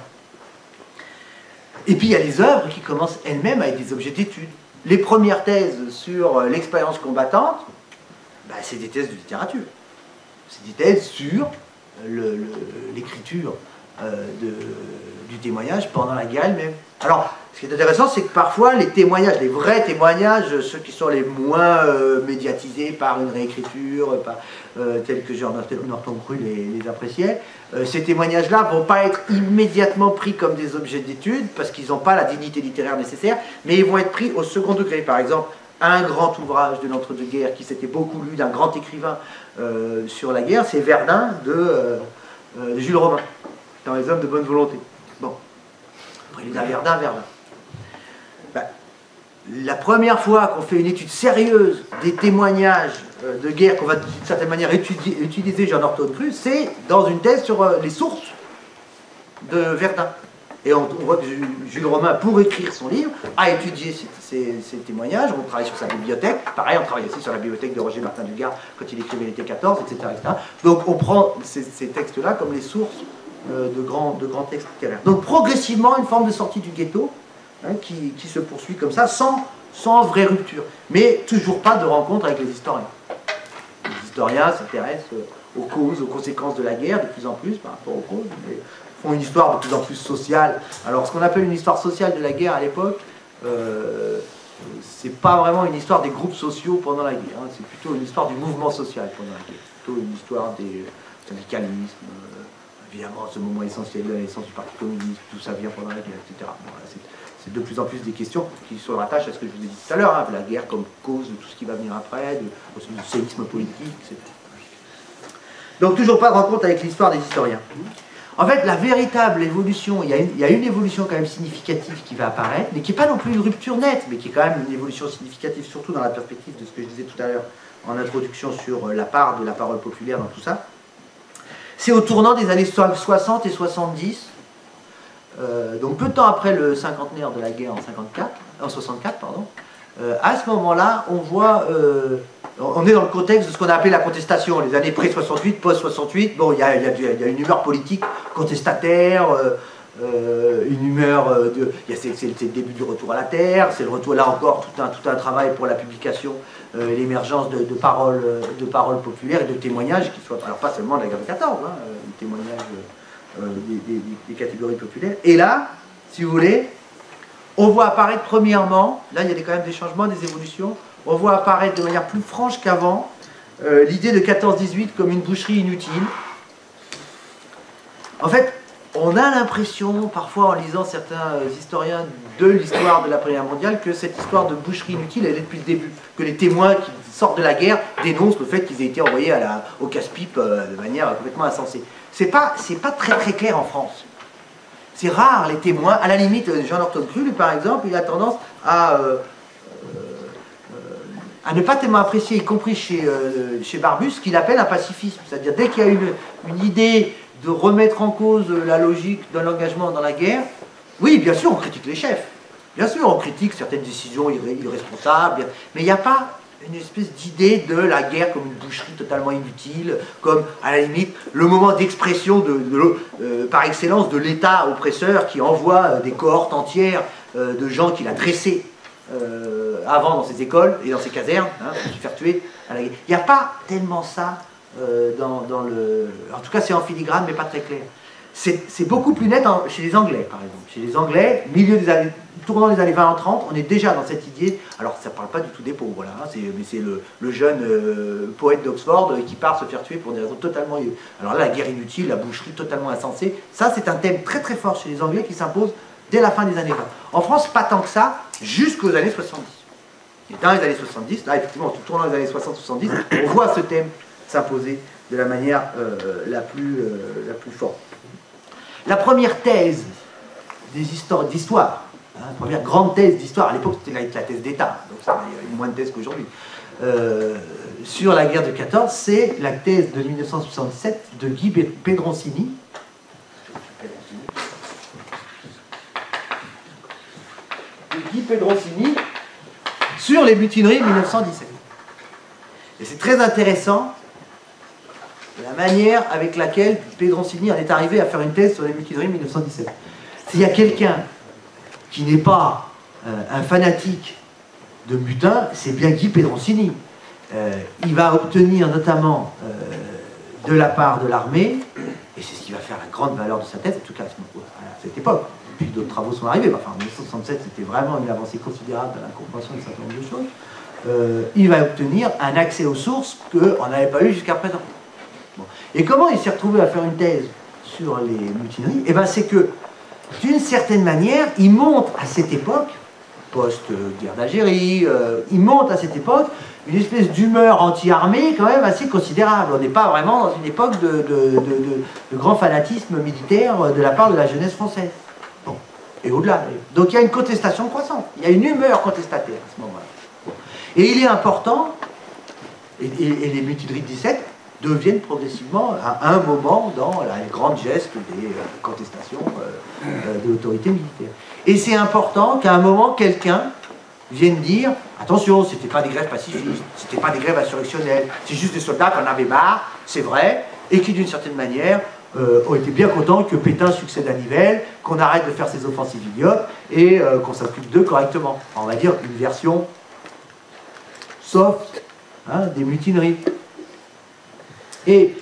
Et puis, il y a les œuvres qui commencent elles-mêmes à être des objets d'étude. Les premières thèses sur l'expérience combattante, ben, c'est des thèses de littérature. C'est des thèses sur l'écriture du témoignage pendant la guerre elle-même. Alors, ce qui est intéressant, c'est que parfois les témoignages, les vrais témoignages, ceux qui sont les moins médiatisés par une réécriture, tels que Jean Norton Crue les appréciait, ces témoignages-là ne vont pas être immédiatement pris comme des objets d'étude, parce qu'ils n'ont pas la dignité littéraire nécessaire, mais ils vont être pris au second degré. Par exemple, un grand ouvrage de l'entre-deux-guerres qui s'était beaucoup lu d'un grand écrivain sur la guerre, c'est Verdun de Jules Romain, dans Les Hommes de bonne volonté. Bon, après il a Verdun. Ben, la première fois qu'on fait une étude sérieuse des témoignages de guerre, qu'on va d'une certaine manière utiliser Jean Norton Crue, c'est dans une thèse sur les sources de Verdun. Et on voit que Jules Romain, pour écrire son livre, a étudié ces témoignages. On travaille sur sa bibliothèque. Pareil, on travaille aussi sur la bibliothèque de Roger Martin Dugard quand il écrivait l'été 14, etc., etc. Donc on prend ces textes-là comme les sources de grands textes littéraires. Donc progressivement, une forme de sortie du ghetto hein, qui se poursuit comme ça, sans vraie rupture. Mais toujours pas de rencontre avec les historiens. Les historiens s'intéressent aux causes, aux conséquences de la guerre, de plus en plus par rapport aux causes, mais font une histoire de plus en plus sociale. Alors, ce qu'on appelle une histoire sociale de la guerre à l'époque, c'est pas vraiment une histoire des groupes sociaux pendant la guerre, hein, c'est plutôt une histoire du mouvement social pendant la guerre, plutôt une histoire des syndicalismes, évidemment, ce moment essentiel de la naissance du Parti communiste, tout ça vient pendant la guerre, etc. Voilà, c'est de plus en plus des questions qui se rattachent à ce que je vous ai dit tout à l'heure, hein, la guerre comme cause de tout ce qui va venir après, du séisme politique, etc. Donc, toujours pas de rencontre avec l'histoire des historiens. En fait, la véritable évolution, il y a une évolution quand même significative qui va apparaître, mais qui n'est pas non plus une rupture nette, mais qui est quand même une évolution significative, surtout dans la perspective de ce que je disais tout à l'heure en introduction sur la part de la parole populaire dans tout ça. C'est au tournant des années 60 et 70, donc peu de temps après le cinquantenaire de la guerre en 64, pardon, à ce moment-là, on voit... on est dans le contexte de ce qu'on a appelé la contestation, les années pré-68, post-68. Bon, il y a une humeur politique contestataire, une humeur c'est le début du retour à la terre, c'est le retour, là encore, tout un travail pour la publication, l'émergence de paroles populaires et de témoignages qui soient, alors pas seulement de la guerre de 14, hein, des témoignages des catégories populaires. Et là, si vous voulez, on voit apparaître premièrement, là il y a quand même des changements, des évolutions, on voit apparaître de manière plus franche qu'avant l'idée de 14-18 comme une boucherie inutile. En fait, on a l'impression, parfois en lisant certains historiens de l'histoire de la Première Guerre mondiale, que cette histoire de boucherie inutile, elle est depuis le début. Que les témoins qui sortent de la guerre dénoncent le fait qu'ils aient été envoyés au casse-pipe de manière complètement insensée. C'est pas très très clair en France. C'est rare les témoins. À la limite, Jean Norton Crue, par exemple, il a tendance à ne pas tellement apprécier, y compris chez Barbus, ce qu'il appelle un pacifisme. C'est-à-dire, dès qu'il y a une idée de remettre en cause la logique de l'engagement dans la guerre, oui, bien sûr, on critique les chefs. Bien sûr, on critique certaines décisions irresponsables, mais il n'y a pas une espèce d'idée de la guerre comme une boucherie totalement inutile, comme, à la limite, le moment d'expression par excellence de l'État oppresseur qui envoie des cohortes entières de gens qu'il a dressés avant dans ses écoles et dans ses casernes, pour se faire tuer à la guerre. Il n'y a pas tellement ça en tout cas, c'est en filigrane, mais pas très clair. C'est beaucoup plus net chez les Anglais, par exemple. Chez les Anglais, tournant les années 20 en 30, on est déjà dans cette idée. Alors, ça ne parle pas du tout des pauvres, là, hein, mais c'est le jeune poète d'Oxford qui part se faire tuer pour des raisons totalement. Alors là, la guerre inutile, la boucherie totalement insensée, ça, c'est un thème très très fort chez les Anglais qui s'impose dès la fin des années 20. En France, pas tant que ça, jusqu'aux années 70. Et dans les années 70, là, effectivement, en tournant les années 60-70, on voit ce thème s'imposer de la manière la plus forte. La première thèse d'histoire, la première grande thèse d'histoire, à l'époque c'était la thèse d'État, donc ça, il y a moins de thèses qu'aujourd'hui, sur la guerre de 14, c'est la thèse de 1967 de Guy Pedroncini. Guy Pedroncini sur les mutineries de 1917. Et c'est très intéressant la manière avec laquelle Pedroncini en est arrivé à faire une thèse sur les mutineries de 1917. S'il y a quelqu'un qui n'est pas un fanatique de mutin, c'est bien Guy Pedroncini. Il va obtenir notamment de la part de l'armée, et c'est ce qui va faire la grande valeur de sa thèse, en tout cas à cette époque, puis d'autres travaux sont arrivés, enfin en 1967 c'était vraiment une avancée considérable dans la compréhension d'un certain nombre de choses, il va obtenir un accès aux sources qu'on n'avait pas eu jusqu'à présent. Bon. Et comment il s'est retrouvé à faire une thèse sur les mutineries? Eh bien c'est que, d'une certaine manière, il montre à cette époque, post-guerre d'Algérie, il montre à cette époque une espèce d'humeur anti-armée quand même assez considérable. On n'est pas vraiment dans une époque de grand fanatisme militaire de la part de la jeunesse française. Bon. Et au-delà. Donc il y a une contestation croissante, il y a une humeur contestataire à ce moment-là. Bon. Et il est important, et les mutineries de 17 deviennent progressivement à un moment dans la grande geste des contestations de l'autorité militaire. Et c'est important qu'à un moment, quelqu'un vienne dire attention, c'était pas des grèves pacifistes, c'était pas des grèves insurrectionnelles, c'est juste des soldats qu'on avait marre, c'est vrai, et qui d'une certaine manière ont été bien contents que Pétain succède à Nivelle, qu'on arrête de faire ces offensives idiotes et qu'on s'occupe d'eux correctement. On va dire une version soft des mutineries. Et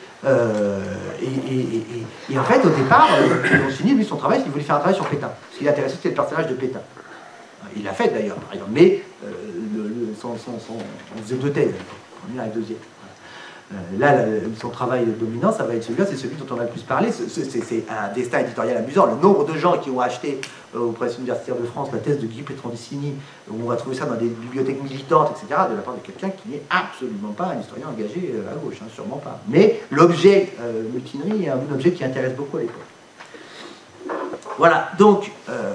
en fait, au départ, Pedroncini, lui, son travail, il voulait faire un travail sur Pétain. Ce qui l'intéressait, c'était le personnage de Pétain. Il l'a fait d'ailleurs, par exemple, mais on faisait deux thèses, première et deuxième. Là, son travail dominant, ça va être celui-là, c'est celui dont on va le plus parler. C'est un destin éditorial amusant. Le nombre de gens qui ont acheté aux presses universitaires de France la thèse de Guy Pedroncini, on va trouver ça dans des bibliothèques militantes, etc., de la part de quelqu'un qui n'est absolument pas un historien engagé à gauche, hein, sûrement pas. Mais l'objet mutinerie est un objet qui intéresse beaucoup à l'époque. Voilà, donc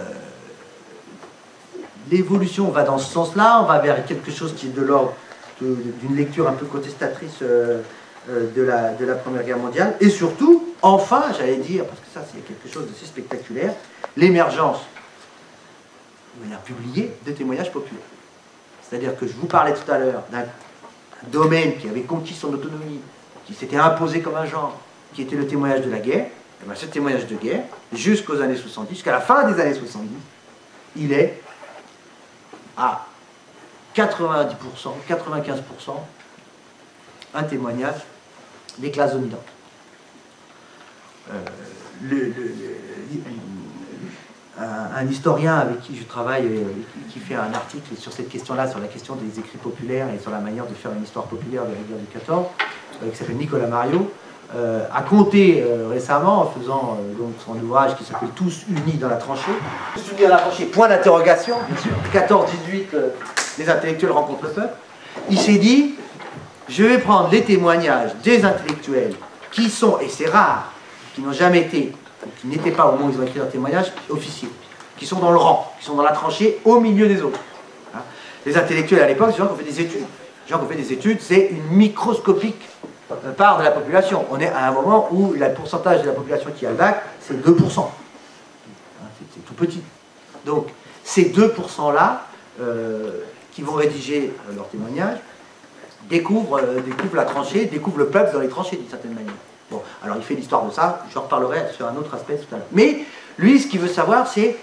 l'évolution va dans ce sens-là, on va vers quelque chose qui est de l'ordre d'une lecture un peu contestatrice de la Première Guerre mondiale, et surtout, enfin, j'allais dire, parce que ça c'est quelque chose d'assez spectaculaire, l'émergence, de manière publiée, de témoignages populaires. C'est-à-dire que je vous parlais tout à l'heure d'un domaine qui avait conquis son autonomie, qui s'était imposé comme un genre, qui était le témoignage de la guerre. Et bien ce témoignage de guerre, jusqu'aux années 70, jusqu'à la fin des années 70, il est à 90%, 95% un témoignage des classes dominantes. un historien avec qui je travaille, qui fait un article sur cette question-là, sur la question des écrits populaires et sur la manière de faire une histoire populaire de la guerre du 14, qui s'appelle Nicolas Mariot, a compté récemment, en faisant donc son ouvrage qui s'appelle Tous unis dans la tranchée. Tous unis dans la tranchée, point d'interrogation, bien sûr. 14-18, les intellectuels rencontrent le peuple. Il s'est dit, je vais prendre les témoignages des intellectuels qui sont, et c'est rare, qui n'ont jamais été, qui n'étaient pas au moment où ils ont écrit leur témoignage, officiers, qui sont dans le rang, qui sont dans la tranchée au milieu des autres. Hein. Les intellectuels à l'époque, c'est des gens qui ont fait des études. Les gens qui ont fait des études, c'est une microscopique part de la population. On est à un moment où le pourcentage de la population qui a le bac, c'est 2%. Hein, c'est tout petit. Donc, ces 2%-là, qui vont rédiger leur témoignage, découvrent la tranchée, découvrent le peuple dans les tranchées, d'une certaine manière. Bon, alors il fait l'histoire de ça, j'en reparlerai sur un autre aspect tout à l'heure. Mais lui, ce qu'il veut savoir, c'est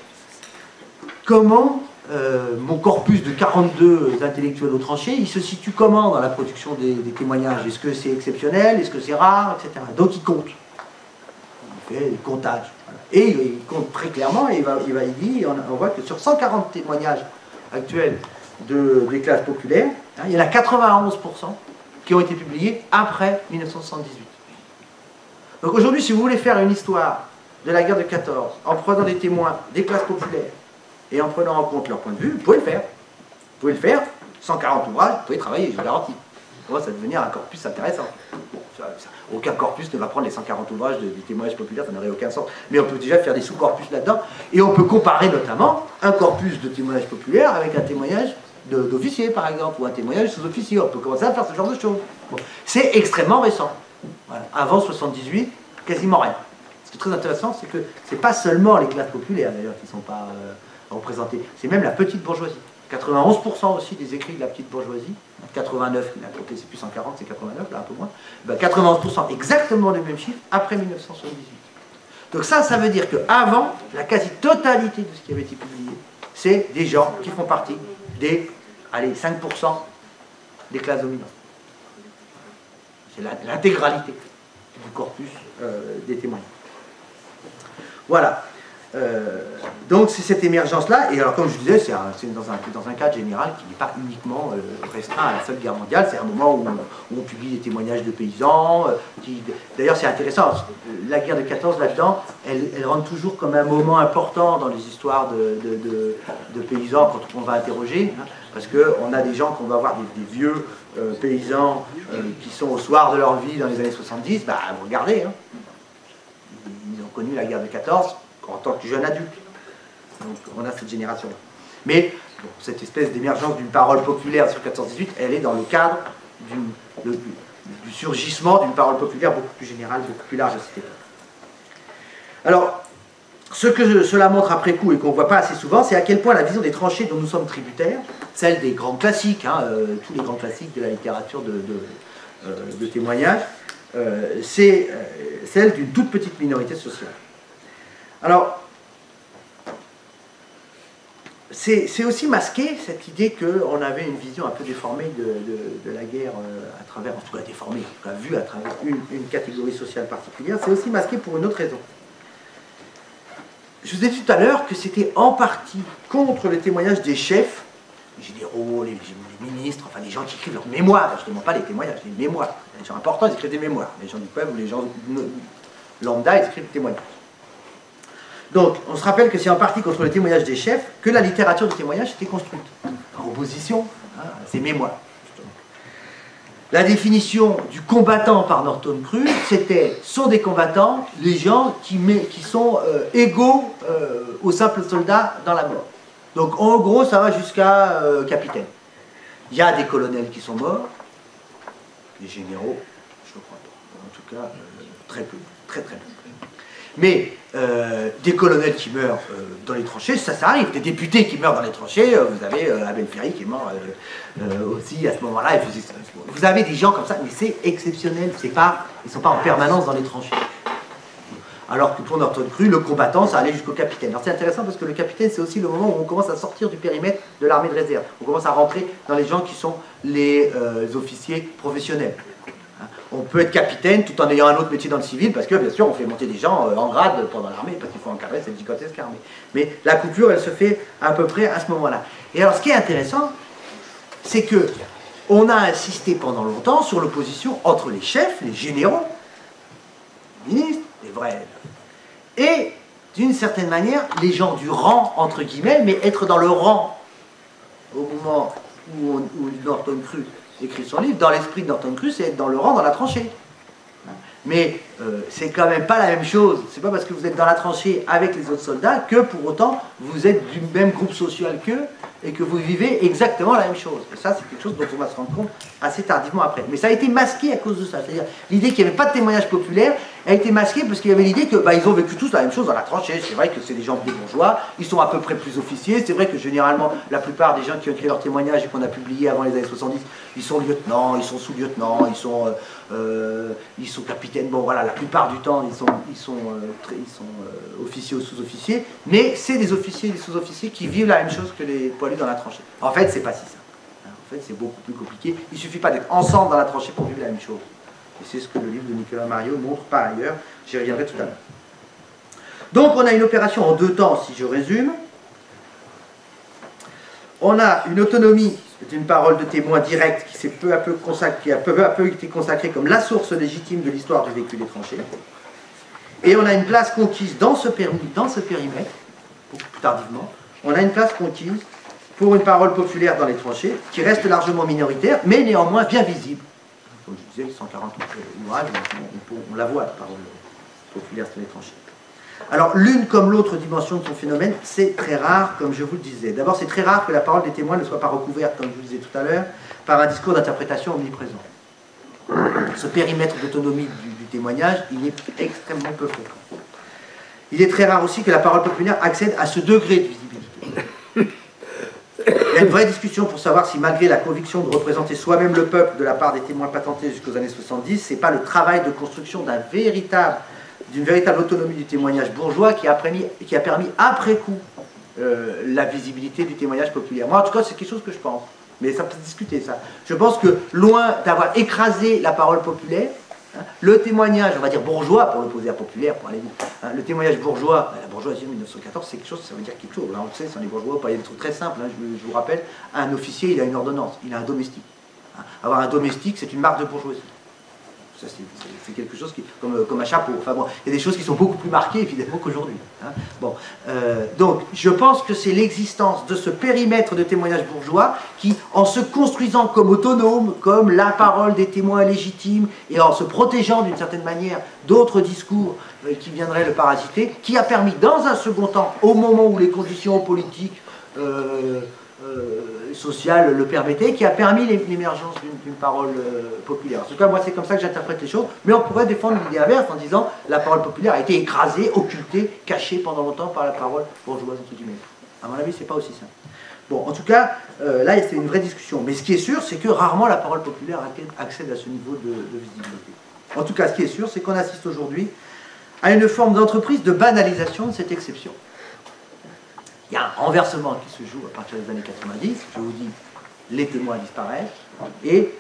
comment mon corpus de 42 intellectuels aux tranchées, il se situe comment dans la production des témoignages? Est-ce que c'est exceptionnel? Est-ce que c'est rare? Etc. Donc il compte. Il fait des comptages. Voilà. Et il compte très clairement, et il dit, on voit que sur 140 témoignages actuels des classes populaires, hein, il y en a 91% qui ont été publiés après 1978. Donc aujourd'hui, si vous voulez faire une histoire de la guerre de 14 en prenant des témoins des classes populaires et en prenant en compte leur point de vue, vous pouvez le faire. Vous pouvez le faire, 140 ouvrages, vous pouvez travailler, je vous garantis. Ça va devenir un corpus intéressant. Aucun corpus ne va prendre les 140 ouvrages des témoignages populaires, ça n'aurait aucun sens. Mais on peut déjà faire des sous-corpus là-dedans, et on peut comparer notamment un corpus de témoignages populaires avec un témoignage d'officier, par exemple, ou un témoignage sous-officier. On peut commencer à faire ce genre de choses. Bon. C'est extrêmement récent. Voilà. Avant 78, quasiment rien. Ce qui est très intéressant, c'est que ce n'est pas seulement les classes populaires, d'ailleurs, qui ne sont pas représentées, c'est même la petite bourgeoisie. 91% aussi des écrits de la petite bourgeoisie, 89, il a compté, c'est plus 140, c'est 89, là un peu moins, ben 91% exactement les mêmes chiffres après 1978. Donc ça veut dire qu'avant, la quasi-totalité de ce qui avait été publié, c'est des gens qui font partie des, allez, 5% des classes dominantes. C'est l'intégralité du corpus des témoignages. Voilà. Donc c'est cette émergence-là, et alors comme je disais, c'est dans un cadre général qui n'est pas uniquement restreint à la seule guerre mondiale, c'est un moment où on publie des témoignages de paysans, d'ailleurs c'est intéressant, la guerre de 14 là-dedans, elle rentre toujours comme un moment important dans les histoires de paysans quand on va interroger, hein, parce qu'on a des gens qu'on va voir, des vieux paysans qui sont au soir de leur vie dans les années 70, bah vous regardez, hein, ils ont connu la guerre de 14, en tant que jeune adulte. Donc on a cette génération-là. Mais bon, cette espèce d'émergence d'une parole populaire sur 14-18, elle est dans le cadre du surgissement d'une parole populaire beaucoup plus générale, beaucoup plus large à cette époque. Alors, ce que cela montre après coup et qu'on ne voit pas assez souvent, c'est à quel point la vision des tranchées dont nous sommes tributaires, celle des grands classiques, hein, tous les grands classiques de la littérature de témoignage, c'est celle d'une toute petite minorité sociale. Alors, c'est aussi masqué cette idée qu'on avait une vision un peu déformée de la guerre à travers, en tout cas déformée, en tout cas vue à travers une catégorie sociale particulière. C'est aussi masqué pour une autre raison. Je vous ai dit tout à l'heure que c'était en partie contre le témoignage des chefs, les généraux, les ministres, enfin les gens qui écrivent leurs mémoires, je ne demande pas les témoignages, les mémoires. Les gens importants, ils écrivent des mémoires. Les gens du peuple ou les gens lambda, ils écrivent des témoignages. Donc, on se rappelle que c'est en partie contre le témoignage des chefs que la littérature de témoignage était construite, en opposition à ces mémoires. La définition du combattant par Norton Crue, sont des combattants, les gens qui sont égaux aux simples soldats dans la mort. Donc, en gros, ça va jusqu'à capitaine. Il y a des colonels qui sont morts, des généraux, je ne crois pas. En tout cas, très peu, très peu. Mais des colonels qui meurent dans les tranchées, ça arrive. Des députés qui meurent dans les tranchées, vous avez Abel Ferry qui est mort aussi à ce moment-là. Vous avez des gens comme ça, mais c'est exceptionnel. Ils ne sont pas en permanence dans les tranchées. Alors que pour Norton Crue, le combattant, ça allait jusqu'au capitaine. Alors c'est intéressant parce que le capitaine, c'est aussi le moment où on commence à sortir du périmètre de l'armée de réserve. On commence à rentrer dans les gens qui sont les officiers professionnels. On peut être capitaine tout en ayant un autre métier dans le civil, parce que bien sûr on fait monter des gens en grade pendant l'armée, parce qu'il faut encadrer cette gigantesque armée. Mais la coupure, elle se fait à peu près à ce moment-là. Et alors ce qui est intéressant, c'est que on a insisté pendant longtemps sur l'opposition entre les chefs, les généraux, les ministres, les vrais, et d'une certaine manière, les gens du rang, entre guillemets, mais être dans le rang au moment où Norton Crue écrit son livre, dans l'esprit de Norton Crue, c'est être dans le rang, dans la tranchée. Mais c'est quand même pas la même chose. C'est pas parce que vous êtes dans la tranchée avec les autres soldats que pour autant vous êtes du même groupe social qu'eux et que vous vivez exactement la même chose. Et ça, c'est quelque chose dont on va se rendre compte assez tardivement après. Mais ça a été masqué à cause de ça. C'est-à-dire l'idée qu'il n'y avait pas de témoignage populaire a été masquée parce qu'il y avait l'idée que ils ont vécu tous la même chose dans la tranchée. C'est vrai que c'est des gens des bourgeois, ils sont à peu près plus officiers. C'est vrai que généralement, la plupart des gens qui ont écrit leurs témoignages et qu'on a publiés avant les années 70, ils sont lieutenants, ils sont sous-lieutenants, ils sont capitaines. Bon voilà, la plupart du temps, ils sont officiers ou sous-officiers. Mais c'est des officiers et des sous-officiers qui vivent la même chose que les poilus dans la tranchée. En fait, c'est pas si ça. En fait, c'est beaucoup plus compliqué. Il ne suffit pas d'être ensemble dans la tranchée pour vivre la même chose. Et c'est ce que le livre de Nicolas Mariot montre par ailleurs. J'y reviendrai tout à l'heure. Donc, on a une opération en 2 temps, si je résume. On a une autonomie d'une parole de témoin direct qui s'est peu à peu été consacrée comme la source légitime de l'histoire du vécu des tranchées. Et on a une place conquise dans ce périmètre, beaucoup plus tardivement, on a une place conquise pour une parole populaire dans les tranchées, qui reste largement minoritaire, mais néanmoins bien visible. Comme je disais, 140 ouvrages, on la voit, la parole populaire dans les tranchées. Alors, l'une comme l'autre dimension de son phénomène, c'est très rare, comme je vous le disais. D'abord, c'est très rare que la parole des témoins ne soit pas recouverte, comme je vous le disais tout à l'heure, par un discours d'interprétation omniprésent. Ce périmètre d'autonomie du témoignage, il est extrêmement peu fréquent. Il est très rare aussi que la parole populaire accède à ce degré de visibilité. Il y a une vraie discussion pour savoir si, malgré la conviction de représenter soi-même le peuple de la part des témoins patentés jusqu'aux années 70, c'est pas le travail de construction d'une véritable autonomie du témoignage bourgeois qui a permis après coup la visibilité du témoignage populaire. Moi, en tout cas, c'est quelque chose que je pense. Mais ça peut se discuter, ça. Je pense que, loin d'avoir écrasé la parole populaire, le témoignage, on va dire bourgeois, pour l'opposer à populaire, pour aller vite, le témoignage bourgeois, la bourgeoisie de 1914, c'est quelque chose, ça veut dire quelque chose. Là, on le sait, c'est les bourgeois, il y a des trucs très simples. Je vous rappelle, un officier, il a une ordonnance, il a un domestique. Avoir un domestique, c'est une marque de bourgeoisie. Ça, c'est quelque chose qui, comme un chapeau. Enfin bon, il y a des choses qui sont beaucoup plus marquées, évidemment, qu'aujourd'hui. Bon, donc, je pense que c'est l'existence de ce périmètre de témoignage bourgeois qui, en se construisant comme autonome, comme la parole des témoins légitimes, et en se protégeant d'une certaine manière d'autres discours qui viendraient le parasiter, qui a permis, dans un second temps, au moment où les conditions politiques sociale le permettait, qui a permis l'émergence d'une parole populaire. En tout cas, moi, c'est comme ça que j'interprète les choses, mais on pourrait défendre l'idée inverse en disant la parole populaire a été écrasée, occultée, cachée pendant longtemps par la parole bourgeoise, entre guillemets. À mon avis, c'est pas aussi simple. Bon, en tout cas, là, c'est une vraie discussion. Mais ce qui est sûr, c'est que rarement la parole populaire accède à ce niveau de visibilité. En tout cas, ce qui est sûr, c'est qu'on assiste aujourd'hui à une forme d'entreprise de banalisation de cette exception. Il y a un renversement qui se joue à partir des années 90, je vous dis, les témoins disparaissent, et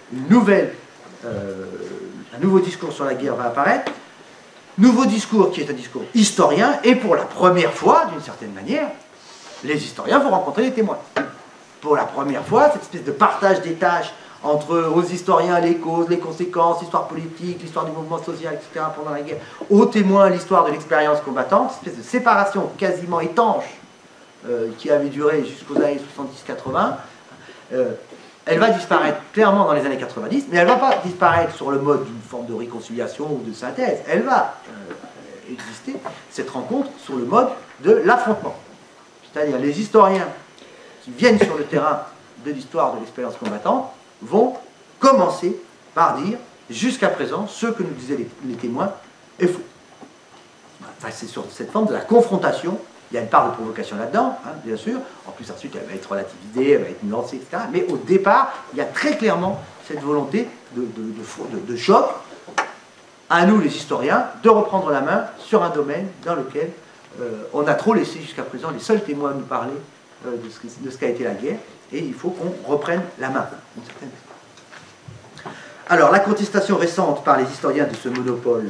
un nouveau discours sur la guerre va apparaître, nouveau discours qui est un discours historien, et pour la première fois, d'une certaine manière, les historiens vont rencontrer les témoins. Pour la première fois, cette espèce de partage des tâches entre aux historiens les causes, les conséquences, l'histoire politique, l'histoire du mouvement social, etc. pendant la guerre, aux témoins l'histoire de l'expérience combattante, cette espèce de séparation quasiment étanche qui avait duré jusqu'aux années 70-80, elle va disparaître clairement dans les années 90, mais elle ne va pas disparaître sur le mode d'une forme de réconciliation ou de synthèse. Elle va exister, cette rencontre, sur le mode de l'affrontement. C'est-à-dire les historiens qui viennent sur le terrain de l'histoire de l'expérience combattante vont commencer par dire, jusqu'à présent, ce que nous disaient les témoins est faux. Enfin, c'est sur cette forme de la confrontation. Il y a une part de provocation là-dedans, bien sûr. En plus, ensuite, elle va être relativisée, elle va être nuancée, etc. Mais au départ, il y a très clairement cette volonté de choc, à nous, les historiens, de reprendre la main sur un domaine dans lequel on a trop laissé jusqu'à présent les seuls témoins nous parler de ce qu'a été la guerre, et il faut qu'on reprenne la main. Alors, la contestation récente par les historiens de ce monopole,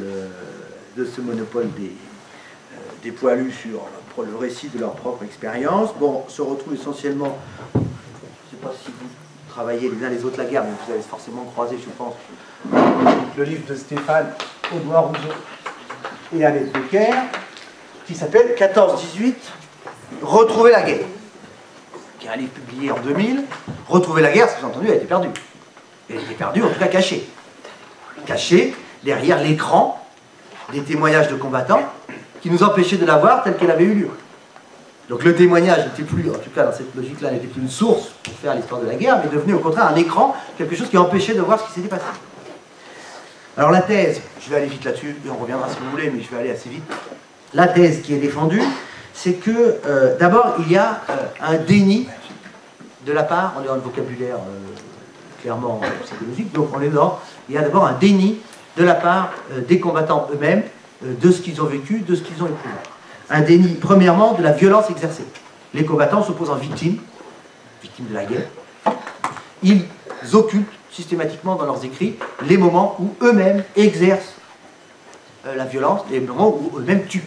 des poilus sur le récit de leur propre expérience, bon, se retrouve essentiellement, je ne sais pas si vous travaillez les uns les autres la guerre, mais vous avez forcément croisé, je pense, le livre de Stéphane Audouin-Rousseau et Annette Becker, qui s'appelle 14-18, Retrouver la guerre, qui est un livre publié en 2000. Retrouver la guerre, sous-entendu, elle a été perdue. Elle a été perdue, en tout cas cachée. Cachée derrière l'écran des témoignages de combattants qui nous empêchaient de la voir telle qu'elle avait eu lieu. Donc le témoignage n'était plus, en tout cas dans cette logique-là, n'était plus une source pour faire l'histoire de la guerre, mais devenait au contraire un écran, quelque chose qui empêchait de voir ce qui s'était passé. Alors la thèse, je vais aller vite là-dessus, et on reviendra si vous voulez, mais je vais aller assez vite. La thèse qui est défendue, c'est que d'abord il y a un déni de la part, on est dans le vocabulaire clairement psychologique, donc on est dans, il y a d'abord un déni de la part des combattants eux-mêmes de ce qu'ils ont vécu, de ce qu'ils ont éprouvé. Un déni, premièrement, de la violence exercée. Les combattants se posent en victimes de la guerre. Ils occultent systématiquement dans leurs écrits les moments où eux-mêmes exercent la violence, les moments où eux-mêmes tuent.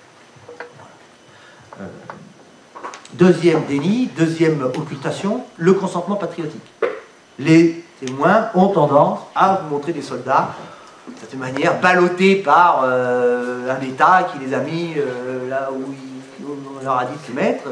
Deuxième déni, deuxième occultation, le consentement patriotique. Les témoins ont tendance à vous montrer des soldats, de cette manière, ballottés par un État qui les a mis là où on leur a dit de se mettre,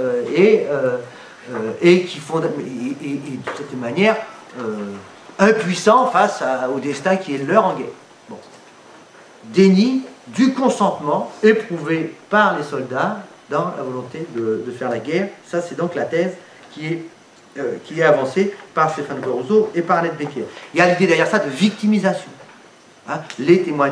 et qui font, et de cette manière, impuissants face au destin qui est le leur en guerre. Bon. Déni du consentement éprouvé par les soldats dans la volonté de faire la guerre. Ça, c'est donc la thèse qui est avancée par Stéphane Audouin-Rousseau et par Annette Becker. Il y a l'idée derrière ça de victimisation. Hein, les témoins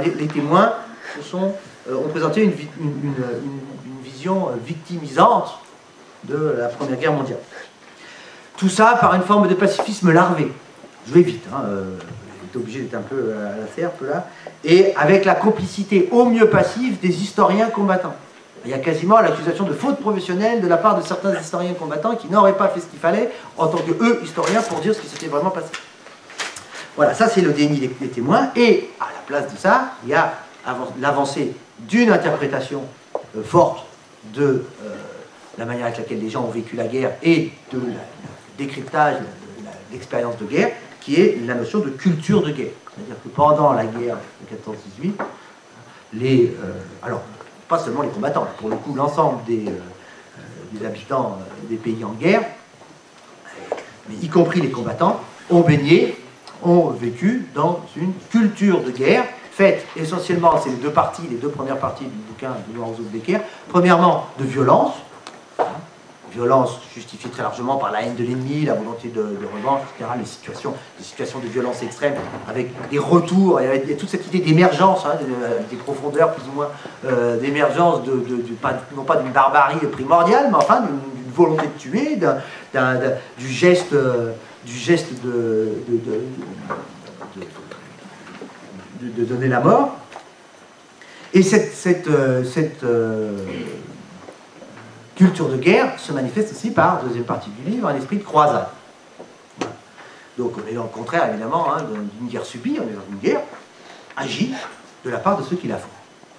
ont présenté une vision victimisante de la Première Guerre mondiale. Tout ça par une forme de pacifisme larvé. Je vais vite, j'étais obligé d'être un peu à la serpe là, et avec la complicité au mieux passive des historiens combattants. Il y a quasiment l'accusation de faute professionnelle de la part de certains historiens combattants qui n'auraient pas fait ce qu'il fallait en tant que eux, historiens, pour dire ce qui s'était vraiment passé. Voilà, ça c'est le déni des témoins, et à la place de ça, il y a l'avancée d'une interprétation forte de la manière avec laquelle les gens ont vécu la guerre et de décryptage de l'expérience de guerre, qui est la notion de culture de guerre. C'est-à-dire que pendant la guerre de 14-18, alors, pas seulement les combattants, pour le coup, l'ensemble des habitants des pays en guerre, mais y compris les combattants, ont baigné, ont vécu dans une culture de guerre, faite essentiellement, c'est les deux premières parties du bouquin de Audouin-Rousseau de Becker, premièrement de violence, violence justifiée très largement par la haine de l'ennemi, la volonté de revanche, etc., les situations de violence extrême, avec des retours, il y a toute cette idée d'émergence, des profondeurs plus ou moins, d'émergence, non pas d'une barbarie primordiale, mais enfin d'une volonté de tuer, du geste de donner la mort. Et cette culture de guerre se manifeste aussi par, deuxième partie du livre, un esprit de croisade. Voilà. Donc on est dans le contraire, évidemment, d'une guerre subie, on est dans une guerre agie de la part de ceux qui la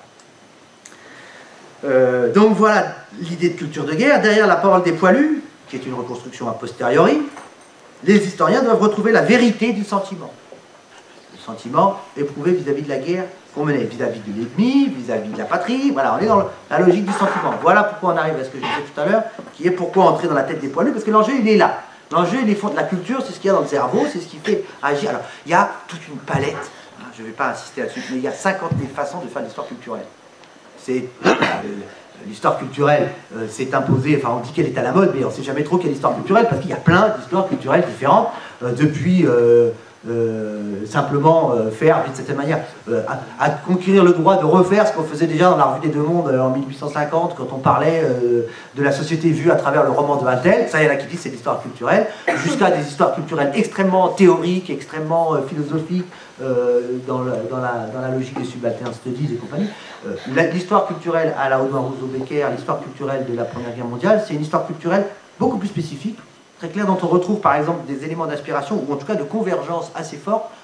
font. Donc voilà l'idée de culture de guerre. Derrière la parole des poilus, qui est une reconstruction a posteriori, les historiens doivent retrouver la vérité du sentiment. Le sentiment éprouvé vis-à-vis de la guerre qu'on menait, vis-à-vis de l'ennemi, vis-à-vis de la patrie. Voilà, on est dans la logique du sentiment. Voilà pourquoi on arrive à ce que je disais tout à l'heure, qui est pourquoi entrer dans la tête des poilus, parce que l'enjeu, il est là. L'enjeu, il est fond de la culture, c'est ce qu'il y a dans le cerveau, c'est ce qui fait agir. Alors, il y a toute une palette, je ne vais pas insister là-dessus, mais il y a 50 000 façons de faire de l'histoire culturelle. C'est... l'histoire culturelle s'est imposée, enfin on dit qu'elle est à la mode, mais on ne sait jamais trop quelle histoire culturelle, parce qu'il y a plein d'histoires culturelles différentes, depuis simplement faire d'une certaine manière, à conquérir le droit de refaire ce qu'on faisait déjà dans la Revue des Deux Mondes en 1850, quand on parlait de la société vue à travers le roman de Vatel, ça il y en a qui disent c'est l'histoire culturelle, jusqu'à des histoires culturelles extrêmement théoriques, extrêmement philosophiques, dans la logique des subaltern studies et compagnie. L'histoire culturelle à la Audouin-Rousseau Becker, l'histoire culturelle de la Première Guerre mondiale, c'est une histoire culturelle beaucoup plus spécifique, très claire, dont on retrouve par exemple des éléments d'inspiration, ou en tout cas de convergence assez forts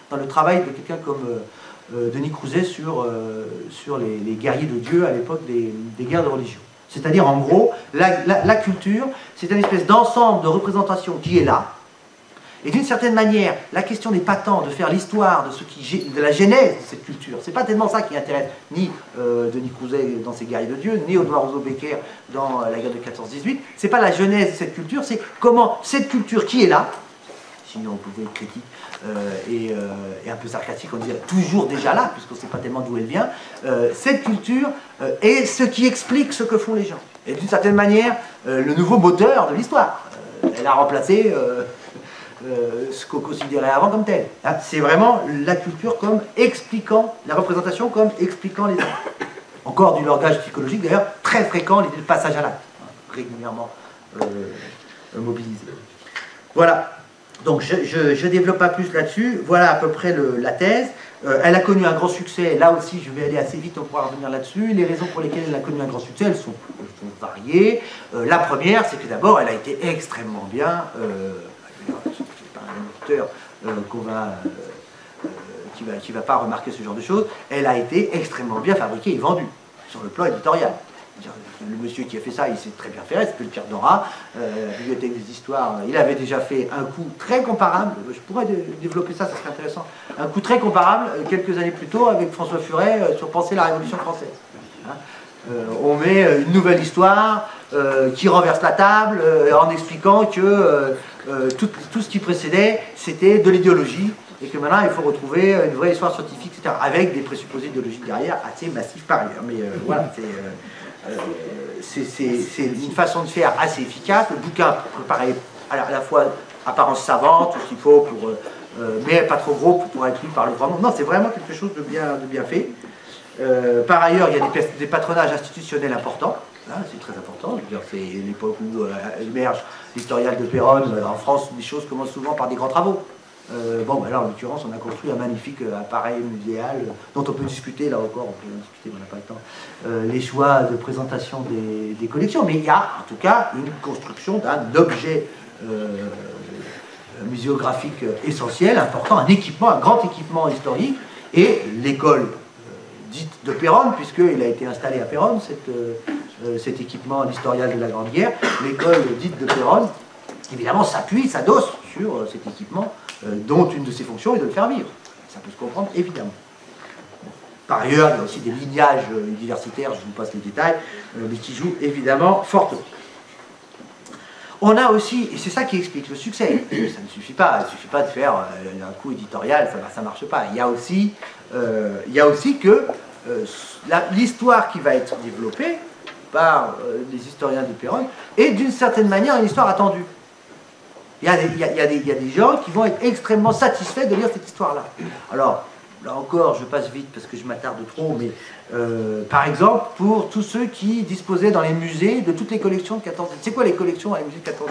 dans le travail de quelqu'un comme Denis Crouzet sur les guerriers de Dieu à l'époque des guerres de religion. C'est-à-dire, en gros, la culture, c'est une espèce d'ensemble de représentations qui est là. Et d'une certaine manière, la question n'est pas tant de faire l'histoire de la genèse de cette culture. C'est pas tellement ça qui intéresse ni Denis Crouzet dans ses guerriers de Dieu, ni Audouard Rousseau-Becker dans la guerre de 14-18. C'est pas la genèse de cette culture, c'est comment cette culture qui est là, sinon on pouvait être critique et un peu sarcastique, on dirait toujours déjà là, puisqu'on ne sait pas tellement d'où elle vient, cette culture est ce qui explique ce que font les gens. Et d'une certaine manière, le nouveau moteur de l'histoire. Elle a remplacé ce qu'on considérait avant comme tel. Hein, c'est vraiment la culture comme expliquant, la représentation comme expliquant les gens. Encore du langage psychologique, d'ailleurs, très fréquent, l'idée de passage à l'acte, hein, régulièrement mobilisé. Voilà. Donc je développe pas plus là-dessus. Voilà à peu près la thèse. Elle a connu un grand succès. Là aussi, je vais aller assez vite, on pourra revenir là-dessus. Les raisons pour lesquelles elle a connu un grand succès, elles sont variées. La première, c'est que d'abord, elle a été extrêmement bien... c'est pas un auteur qui va pas remarquer ce genre de choses. Elle a été extrêmement bien fabriquée et vendue sur le plan éditorial. Le monsieur qui a fait ça, il s'est très bien fait, il s'appelle Pierre Dora, la Bibliothèque des Histoires. Il avait déjà fait un coup très comparable, je pourrais développer ça, ça serait intéressant, un coup très comparable quelques années plus tôt avec François Furet sur Penser la Révolution française. Hein, on met une nouvelle histoire qui renverse la table en expliquant que tout ce qui précédait, c'était de l'idéologie et que maintenant il faut retrouver une vraie histoire scientifique, etc., avec des présupposés idéologiques derrière assez massifs par ailleurs. Mais voilà, c'est une façon de faire assez efficace. Le bouquin préparé à la fois apparence savante, tout ce qu'il faut, mais pas trop gros pour être lu par le grand nombre. Non, c'est vraiment quelque chose de bien fait. Par ailleurs, il y a des patronages institutionnels importants. Hein, c'est très important. C'est l'époque où émerge l'historial de Péronne. En France, les choses commencent souvent par des grands travaux. Alors en l'occurrence, on a construit un magnifique appareil muséal dont on peut discuter, là encore, on peut en discuter, mais on n'a pas le temps, les choix de présentation des collections. Mais il y a en tout cas une construction d'un objet muséographique essentiel, important, un équipement, un grand équipement historique, et l'école dite de Péronne, puisqu'il a été installé à Péronne, cet équipement historial de la Grande Guerre, l'école dite de Péronne, évidemment, s'appuie, s'adosse sur cet équipement, dont une de ses fonctions est de le faire vivre. Ça peut se comprendre, évidemment. Par ailleurs, il y a aussi des lignages universitaires, je vous passe les détails, mais qui jouent évidemment fortement. On a aussi, et c'est ça qui explique le succès, ça ne suffit pas, il ne suffit pas de faire un coup éditorial, ça ne marche pas. Il y a aussi que l'histoire qui va être développée par les historiens de Péronne est d'une certaine manière une histoire attendue. Il y a des gens qui vont être extrêmement satisfaits de lire cette histoire-là. Alors, là encore, je passe vite parce que je m'attarde trop, mais par exemple, pour tous ceux qui disposaient dans les musées de toutes les collections de 14... C'est quoi les collections à les musées de 14?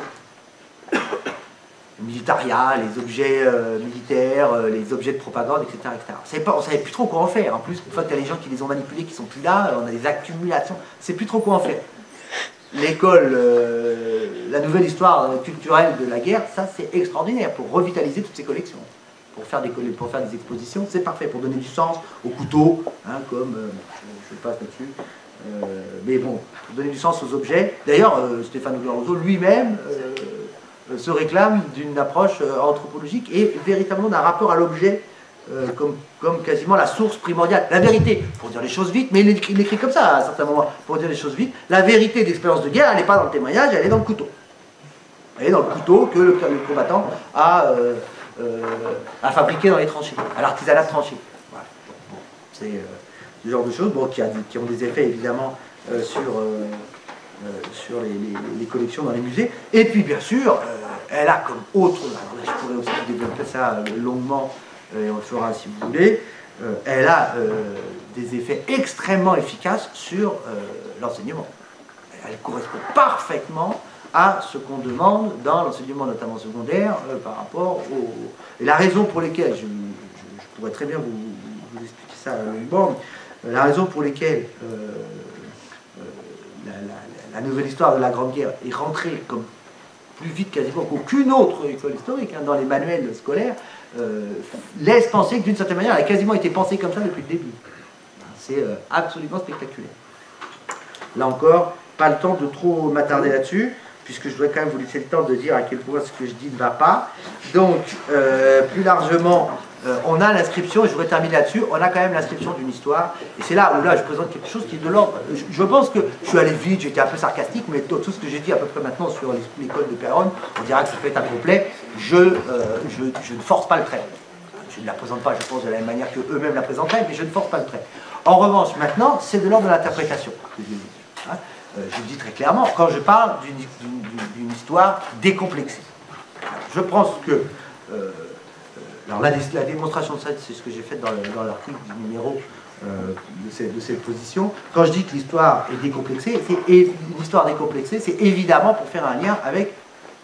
Le militaria, les objets militaires, les objets de propagande, etc. etc. On ne savait plus trop quoi en faire. En plus, une fois qu'il y a les gens qui les ont manipulés, qui ne sont plus là, on a des accumulations. On ne sait plus trop quoi en faire. L'école, la nouvelle histoire culturelle de la guerre, ça c'est extraordinaire pour revitaliser toutes ces collections. Pour faire des expositions, c'est parfait, pour donner du sens aux couteaux, hein, comme, je passe là-dessus, mais bon, pour donner du sens aux objets. D'ailleurs, Stéphane Audouard-Rousseau lui-même se réclame d'une approche anthropologique et véritablement d'un rapport à l'objet comme quasiment la source primordiale. La vérité, pour dire les choses vite, mais il écrit comme ça à un certain moment, pour dire les choses vite, la vérité d'expérience de guerre, elle n'est pas dans le témoignage, elle est dans le couteau. Elle est dans le couteau que le combattant a fabriqué dans les tranchées, à l'artisanat de tranchées. Voilà. Bon, c'est ce genre de choses qui ont des effets évidemment sur les collections dans les musées. Et puis bien sûr, elle a comme autre, alors là, je pourrais aussi développer ça longuement, et on le fera si vous voulez, elle a des effets extrêmement efficaces sur l'enseignement. Elle correspond parfaitement à ce qu'on demande dans l'enseignement notamment secondaire par rapport au... Et la raison pour laquelle, je pourrais très bien vous expliquer ça longuement, la raison pour laquelle la nouvelle histoire de la Grande Guerre est rentrée comme plus vite quasiment qu'aucune autre école historique, hein, dans les manuels scolaires, laisse penser que d'une certaine manière, elle a quasiment été pensée comme ça depuis le début. C'est absolument spectaculaire. Là encore, pas le temps de trop m'attarder là-dessus, puisque je dois quand même vous laisser le temps de dire à quel point ce que je dis ne va pas. Donc, plus largement, on a l'inscription, et je voudrais terminer là-dessus, on a quand même l'inscription d'une histoire, et c'est là où là je présente quelque chose qui est de l'ordre. Je pense que je suis allé vite, j'étais un peu sarcastique, mais tout ce que j'ai dit à peu près maintenant sur l'école de Péronne, on dira que ça peut être incomplet, je ne force pas le trait. Je ne la présente pas, je pense, de la même manière qu'eux-mêmes la présenteraient, mais je ne force pas le trait. En revanche, maintenant, c'est de l'ordre de l'interprétation. Je le dis très clairement, quand je parle d'une histoire décomplexée. Je pense que... alors la démonstration de ça, c'est ce que j'ai fait dans l'article du numéro de cette position. Quand je dis que l'histoire est décomplexée, c'est évidemment pour faire un lien avec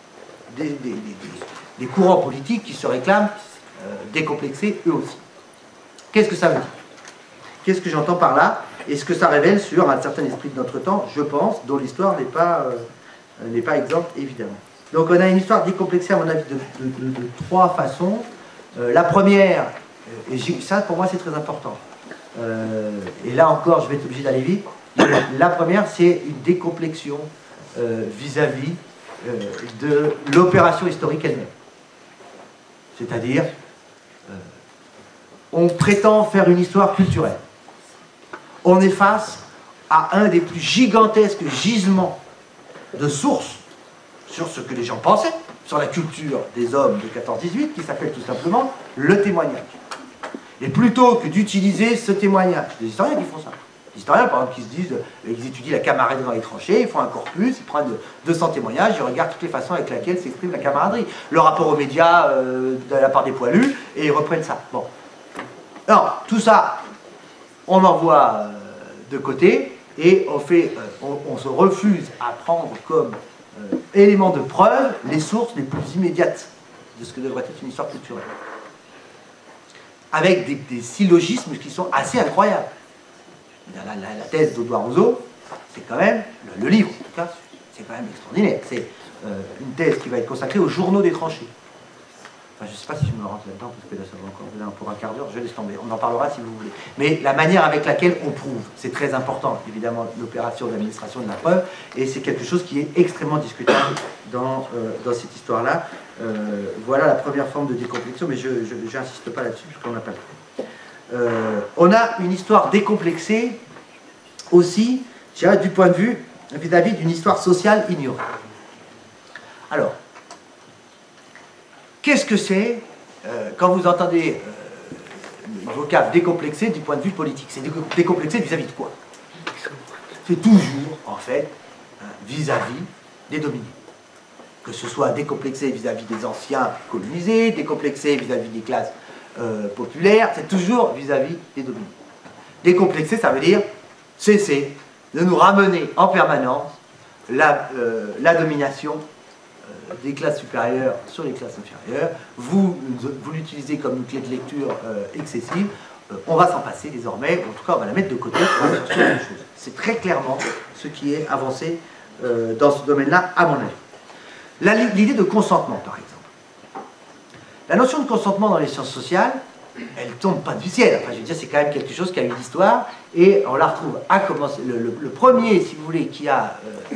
des courants politiques qui se réclament décomplexés eux aussi. Qu'est-ce que ça veut dire? Qu'est-ce que j'entends par là? Et ce que ça révèle sur un certain esprit de notre temps, je pense, dont l'histoire n'est pas exempte, évidemment. Donc on a une histoire décomplexée, à mon avis, de trois façons. La première, et ça pour moi c'est très important, et là encore je vais être obligé d'aller vite, la première c'est une décomplexion vis-à-vis de l'opération historique elle-même. C'est-à-dire, on prétend faire une histoire culturelle. On est face à un des plus gigantesques gisements de sources sur ce que les gens pensaient, sur la culture des hommes de 14-18, qui s'appelle tout simplement le témoignage. Et plutôt que d'utiliser ce témoignage, des historiens qui font ça. Des historiens, par exemple, qui se disent, ils étudient la camaraderie dans les tranchées, ils font un corpus, ils prennent 200 témoignages, ils regardent toutes les façons avec lesquelles s'exprime la camaraderie. Le rapport aux médias de la part des poilus, et ils reprennent ça. Bon. Alors, tout ça, on envoie de côté, et on se refuse à prendre comme élément de preuve les sources les plus immédiates de ce que devrait être une histoire culturelle. Avec des syllogismes qui sont assez incroyables. La thèse d'Audouard Rousseau, c'est quand même, le livre en tout cas, c'est quand même extraordinaire. C'est une thèse qui va être consacrée aux journaux des tranchées. Enfin, je ne sais pas si je me rentre là-dedans, parce que là, ça va encore là pour un quart d'heure, je laisse tomber. On en parlera si vous voulez. Mais la manière avec laquelle on prouve, c'est très important, évidemment, l'opération d'administration de la preuve, et c'est quelque chose qui est extrêmement discutable dans cette histoire-là. Voilà la première forme de décomplexion, mais je n'insiste pas là-dessus, parce qu'on n'a pas le temps. On a une histoire décomplexée aussi, je dirais, du point de vue vis-à-vis d'une histoire sociale ignorée. Alors, qu'est-ce que c'est quand vous entendez le vocable décomplexé du point de vue politique? C'est décomplexé vis-à-vis de quoi? C'est toujours, en fait, vis-à-vis des dominés. Que ce soit décomplexé vis-à-vis des anciens colonisés, décomplexé vis-à-vis des classes populaires, c'est toujours vis-à-vis des dominés. Décomplexé, ça veut dire cesser de nous ramener en permanence la domination des classes supérieures sur les classes inférieures. Vous l'utilisez comme une clé de lecture excessive. On va s'en passer désormais, en tout cas on va la mettre de côté, on va chercher autre chose. C'est très clairement ce qui est avancé dans ce domaine-là, à mon avis. L'idée de consentement, par exemple. La notion de consentement dans les sciences sociales, elle ne tombe pas du ciel. Enfin, je veux dire, c'est quand même quelque chose qui a une histoire, et on la retrouve à commencer. Le premier, si vous voulez, qui a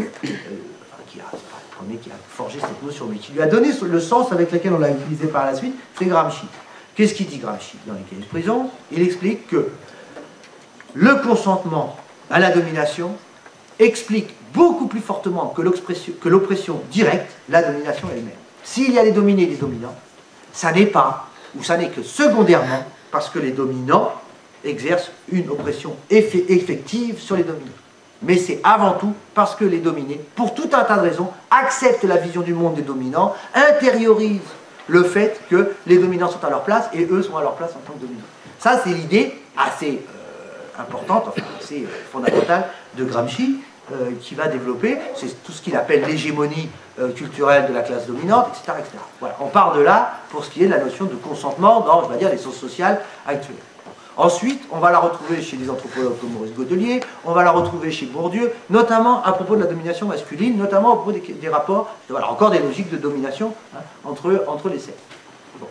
forgé cette notion, mais qui lui a donné le sens avec lequel on l'a utilisé par la suite, c'est Gramsci. Qu'est-ce qu'il dit Gramsci dans les cahiers de prison? Il explique que le consentement à la domination explique beaucoup plus fortement que l'oppression directe la domination elle-même. S'il y a des dominés et des dominants, ça n'est pas, ou ça n'est que secondairement, parce que les dominants exercent une oppression effective sur les dominés. Mais c'est avant tout parce que les dominés, pour tout un tas de raisons, acceptent la vision du monde des dominants, intériorisent le fait que les dominants sont à leur place et eux sont à leur place en tant que dominants. Ça, c'est l'idée assez importante, enfin assez fondamentale de Gramsci, qui va développer, c'est tout ce qu'il appelle l'hégémonie culturelle de la classe dominante, etc., etc. Voilà. On part de là pour ce qui est de la notion de consentement dans, je vais dire, les sciences sociales actuelles. Ensuite, on va la retrouver chez des anthropologues comme Maurice Godelier, on va la retrouver chez Bourdieu, notamment à propos de la domination masculine, notamment à propos des rapports, voilà, encore des logiques de domination hein, entre les sexes. Bon.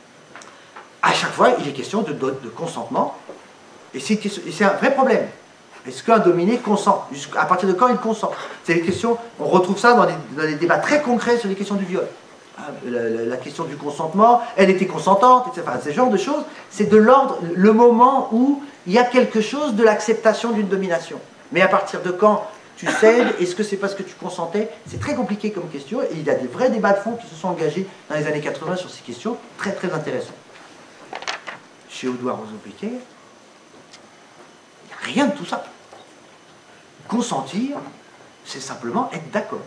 À chaque fois, il est question de consentement, et c'est un vrai problème. Est-ce qu'un dominé consent? À partir de quand il consent? C'est des questions, on retrouve ça dans des débats très concrets sur les questions du viol. La question du consentement, elle était consentante, etc. Enfin, ce genre de choses, c'est de l'ordre, le moment où il y a quelque chose de l'acceptation d'une domination. Mais à partir de quand tu cèdes, est-ce que c'est parce que tu consentais? C'est très compliqué comme question, et il y a des vrais débats de fond qui se sont engagés dans les années 80 sur ces questions, très très intéressants. Chez Audouin Rousseau-Piquet, il n'y a rien de tout ça. Consentir, c'est simplement être d'accord.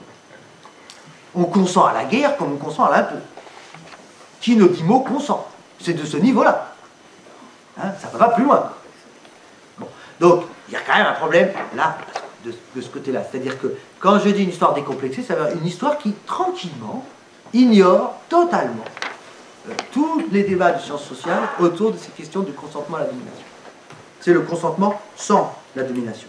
On consent à la guerre comme on consent à l'impôt. Qui ne dit mot consent. C'est de ce niveau-là. Hein, ça ne va pas plus loin. Bon. Donc, il y a quand même un problème là, de ce côté-là. C'est-à-dire que quand je dis une histoire décomplexée, ça veut dire une histoire qui, tranquillement, ignore totalement tous les débats de sciences sociales autour de ces questions de consentement à la domination. C'est le consentement sans la domination.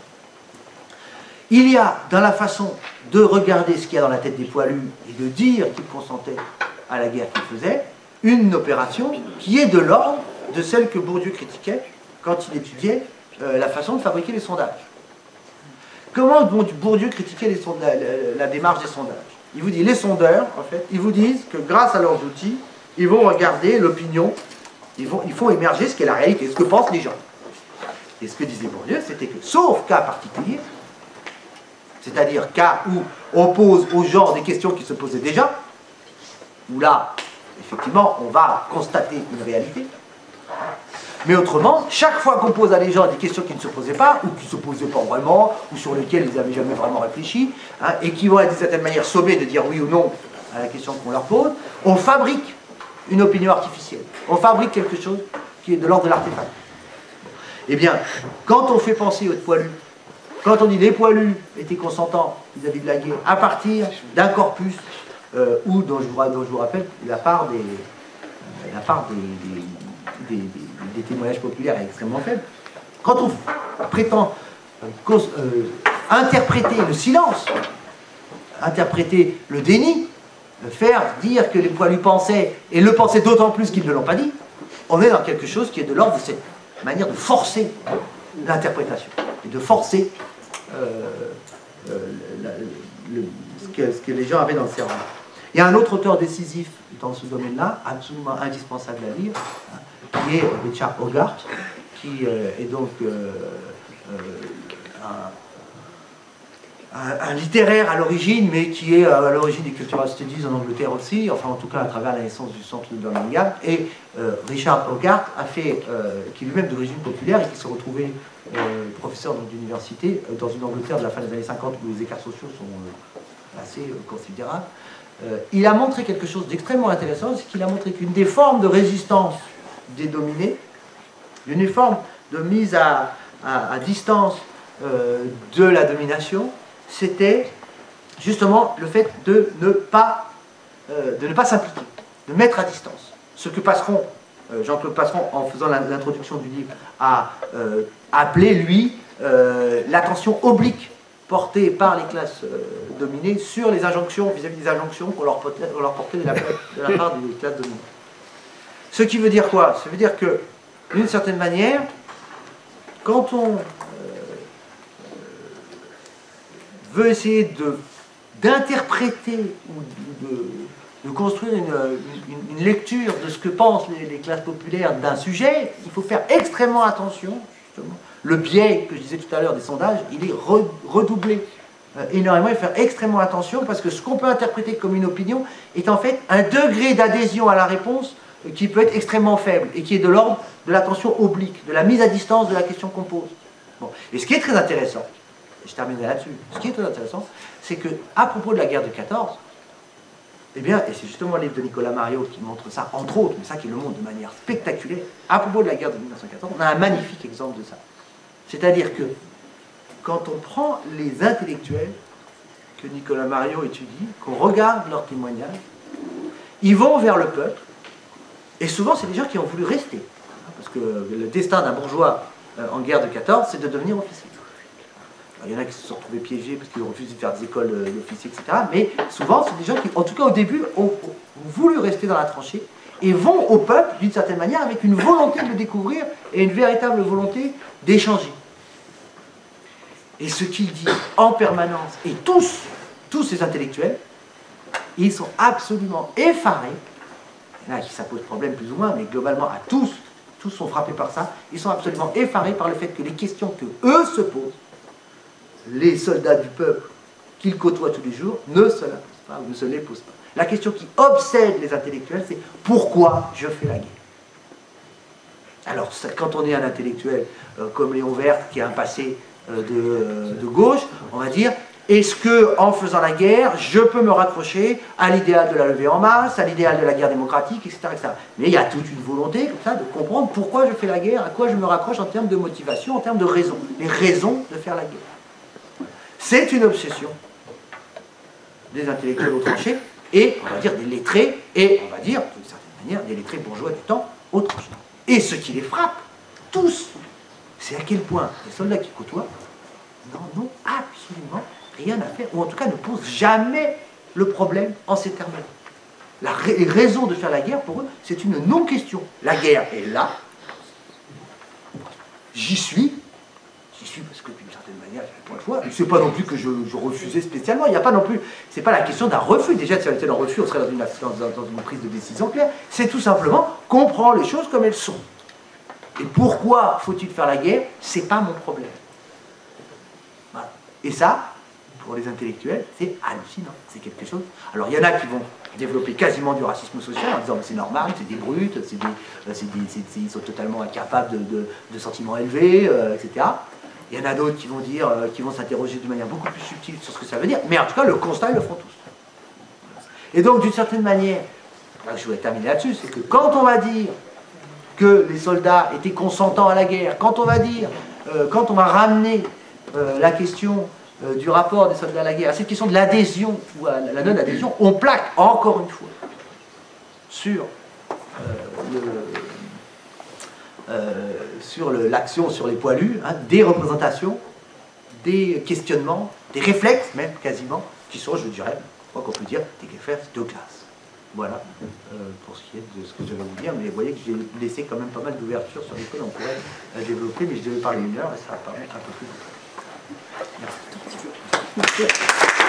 Il y a, dans la façon de regarder ce qu'il y a dans la tête des poilus et de dire qu'ils consentaient à la guerre qu'ils faisaient, une opération qui est de l'ordre de celle que Bourdieu critiquait quand il étudiait la façon de fabriquer les sondages. Comment Bourdieu critiquait la démarche des sondages? Il vous dit, les sondeurs, en fait, ils vous disent que grâce à leurs outils, ils vont regarder l'opinion, ils font émerger ce qu'est la réalité, ce que pensent les gens. Et ce que disait Bourdieu, c'était que, sauf cas particulier, c'est-à-dire cas où on pose aux gens des questions qui se posaient déjà, où là, effectivement, on va constater une réalité. Mais autrement, chaque fois qu'on pose à des gens des questions qui ne se posaient pas, ou qui ne se posaient pas vraiment, ou sur lesquelles ils n'avaient jamais vraiment réfléchi, hein, et qui vont être d'une certaine manière sommés de dire oui ou non à la question qu'on leur pose, on fabrique une opinion artificielle. On fabrique quelque chose qui est de l'ordre de l'artefact. Eh bien, quand on fait penser aux poilus, quand on dit les poilus étaient consentants vis-à-vis de la guerre, à partir d'un corpus où, dont je vous rappelle, la part des témoignages populaires est extrêmement faible, quand on prétend interpréter le silence, interpréter le déni, faire dire que les poilus pensaient, et le pensaient d'autant plus qu'ils ne l'ont pas dit, on est dans quelque chose qui est de l'ordre de cette manière de forcer l'interprétation, et de forcer ce que les gens avaient dans le cerveau. Il y a un autre auteur décisif dans ce domaine-là, absolument indispensable à lire, hein, qui est Richard Hogarth, qui est donc un littéraire à l'origine, mais qui est à l'origine des Cultural Studies en Angleterre aussi, enfin en tout cas à travers la naissance du centre de Birmingham. Et Richard Hogarth a fait, qui est lui-même d'origine populaire et qui s'est retrouvé professeur d'université dans une Angleterre de la fin des années 50 où les écarts sociaux sont assez considérables. Il a montré quelque chose d'extrêmement intéressant, c'est qu'il a montré qu'une des formes de résistance des dominés, une forme de mise à distance de la domination, c'était justement le fait de ne pas s'impliquer, de mettre à distance. Ce que Passeron, Jean-Claude Passeron, en faisant l'introduction du livre, a appelé, lui, l'attention oblique portée par les classes dominées sur les injonctions, vis-à-vis des injonctions qu'on leur portait de la part des classes dominées. Ce qui veut dire quoi? Ça veut dire que, d'une certaine manière, quand on veut essayer d'interpréter ou de construire une lecture de ce que pensent les classes populaires d'un sujet, il faut faire extrêmement attention, justement. Le biais que je disais tout à l'heure des sondages, il est redoublé énormément. Il faut faire extrêmement attention parce que ce qu'on peut interpréter comme une opinion est en fait un degré d'adhésion à la réponse qui peut être extrêmement faible et qui est de l'ordre de l'attention oblique, de la mise à distance de la question qu'on pose. Bon. Et ce qui est très intéressant, et je terminerai là-dessus, ce qui est très intéressant, c'est qu'à propos de la guerre de 14, eh bien, et c'est justement le livre de Nicolas Mariot qui montre ça, entre autres, mais ça qui le montre de manière spectaculaire, à propos de la guerre de 1914, on a un magnifique exemple de ça. C'est-à-dire que quand on prend les intellectuels que Nicolas Mariot étudie, qu'on regarde leurs témoignages, ils vont vers le peuple, et souvent c'est des gens qui ont voulu rester. parce que le destin d'un bourgeois en guerre de 14, c'est de devenir officier. Alors, il y en a qui se sont retrouvés piégés parce qu'ils ont refusé de faire des écoles d'officiers, etc. Mais souvent, c'est des gens qui, en tout cas au début, ont voulu rester dans la tranchée et vont au peuple, d'une certaine manière, avec une volonté de le découvrir et une véritable volonté d'échanger. Et ce qu'il dit en permanence, et tous ces intellectuels, ils sont absolument effarés. Il y en a qui ça pose problème plus ou moins, mais globalement à tous sont frappés par ça. Ils sont absolument effarés par le fait que les questions que eux se posent, les soldats du peuple qu'ils côtoient tous les jours, ne se la posent pas ou ne se les posent pas. La question qui obsède les intellectuels, c'est pourquoi je fais la guerre? Alors, quand on est un intellectuel comme Léon Werth, qui a un passé de gauche, on va dire, est-ce que, en faisant la guerre, je peux me raccrocher à l'idéal de la levée en masse, à l'idéal de la guerre démocratique, etc., etc. Mais il y a toute une volonté, comme ça, de comprendre pourquoi je fais la guerre, à quoi je me raccroche en termes de motivation, en termes de raison, les raisons de faire la guerre. C'est une obsession des intellectuels au tranché, et, on va dire, des lettrés, et, on va dire, d'une certaine manière, des lettrés bourgeois du temps au tranché. Et ce qui les frappe, tous, c'est à quel point les soldats qui côtoient n'en ont absolument rien à faire, ou en tout cas ne posent jamais le problème en ces termes-là. Les raisons de faire la guerre, pour eux, c'est une non-question. La guerre est là, j'y suis parce que d'une certaine manière, j'avais pas le choix. C'est pas non plus que je refusais spécialement, il n'y a pas non plus, c'est pas la question d'un refus. Déjà, si on était dans le refus, on serait dans une prise de décision claire. C'est tout simplement comprendre les choses comme elles sont. Et pourquoi faut-il faire la guerre? C'est pas mon problème. Voilà. Et ça, pour les intellectuels, c'est hallucinant. C'est quelque chose. Alors, il y en a qui vont développer quasiment du racisme social en disant c'est normal, c'est des brutes, ils sont totalement incapables de sentiments élevés, etc. Il y en a d'autres qui vont dire, qui vont s'interroger de manière beaucoup plus subtile sur ce que ça veut dire, mais en tout cas, le constat, ils le font tous. Et donc, d'une certaine manière, là, je voudrais terminer là-dessus, c'est que quand on va dire que les soldats étaient consentants à la guerre, quand on va ramener la question du rapport des soldats à la guerre, à cette question de l'adhésion ou à la non-adhésion, on plaque encore une fois sur l'action sur les poilus, hein, des représentations, des questionnements, des réflexes même quasiment, qui sont, je dirais, je crois qu'on peut dire, des réflexes de classe. Voilà pour ce qui est de ce que je vais vous dire, mais vous voyez que j'ai laissé quand même pas mal d'ouverture sur lesquelles on pourrait développer, mais je devais parler 1 heure et ça va paraître un peu plus long. Merci.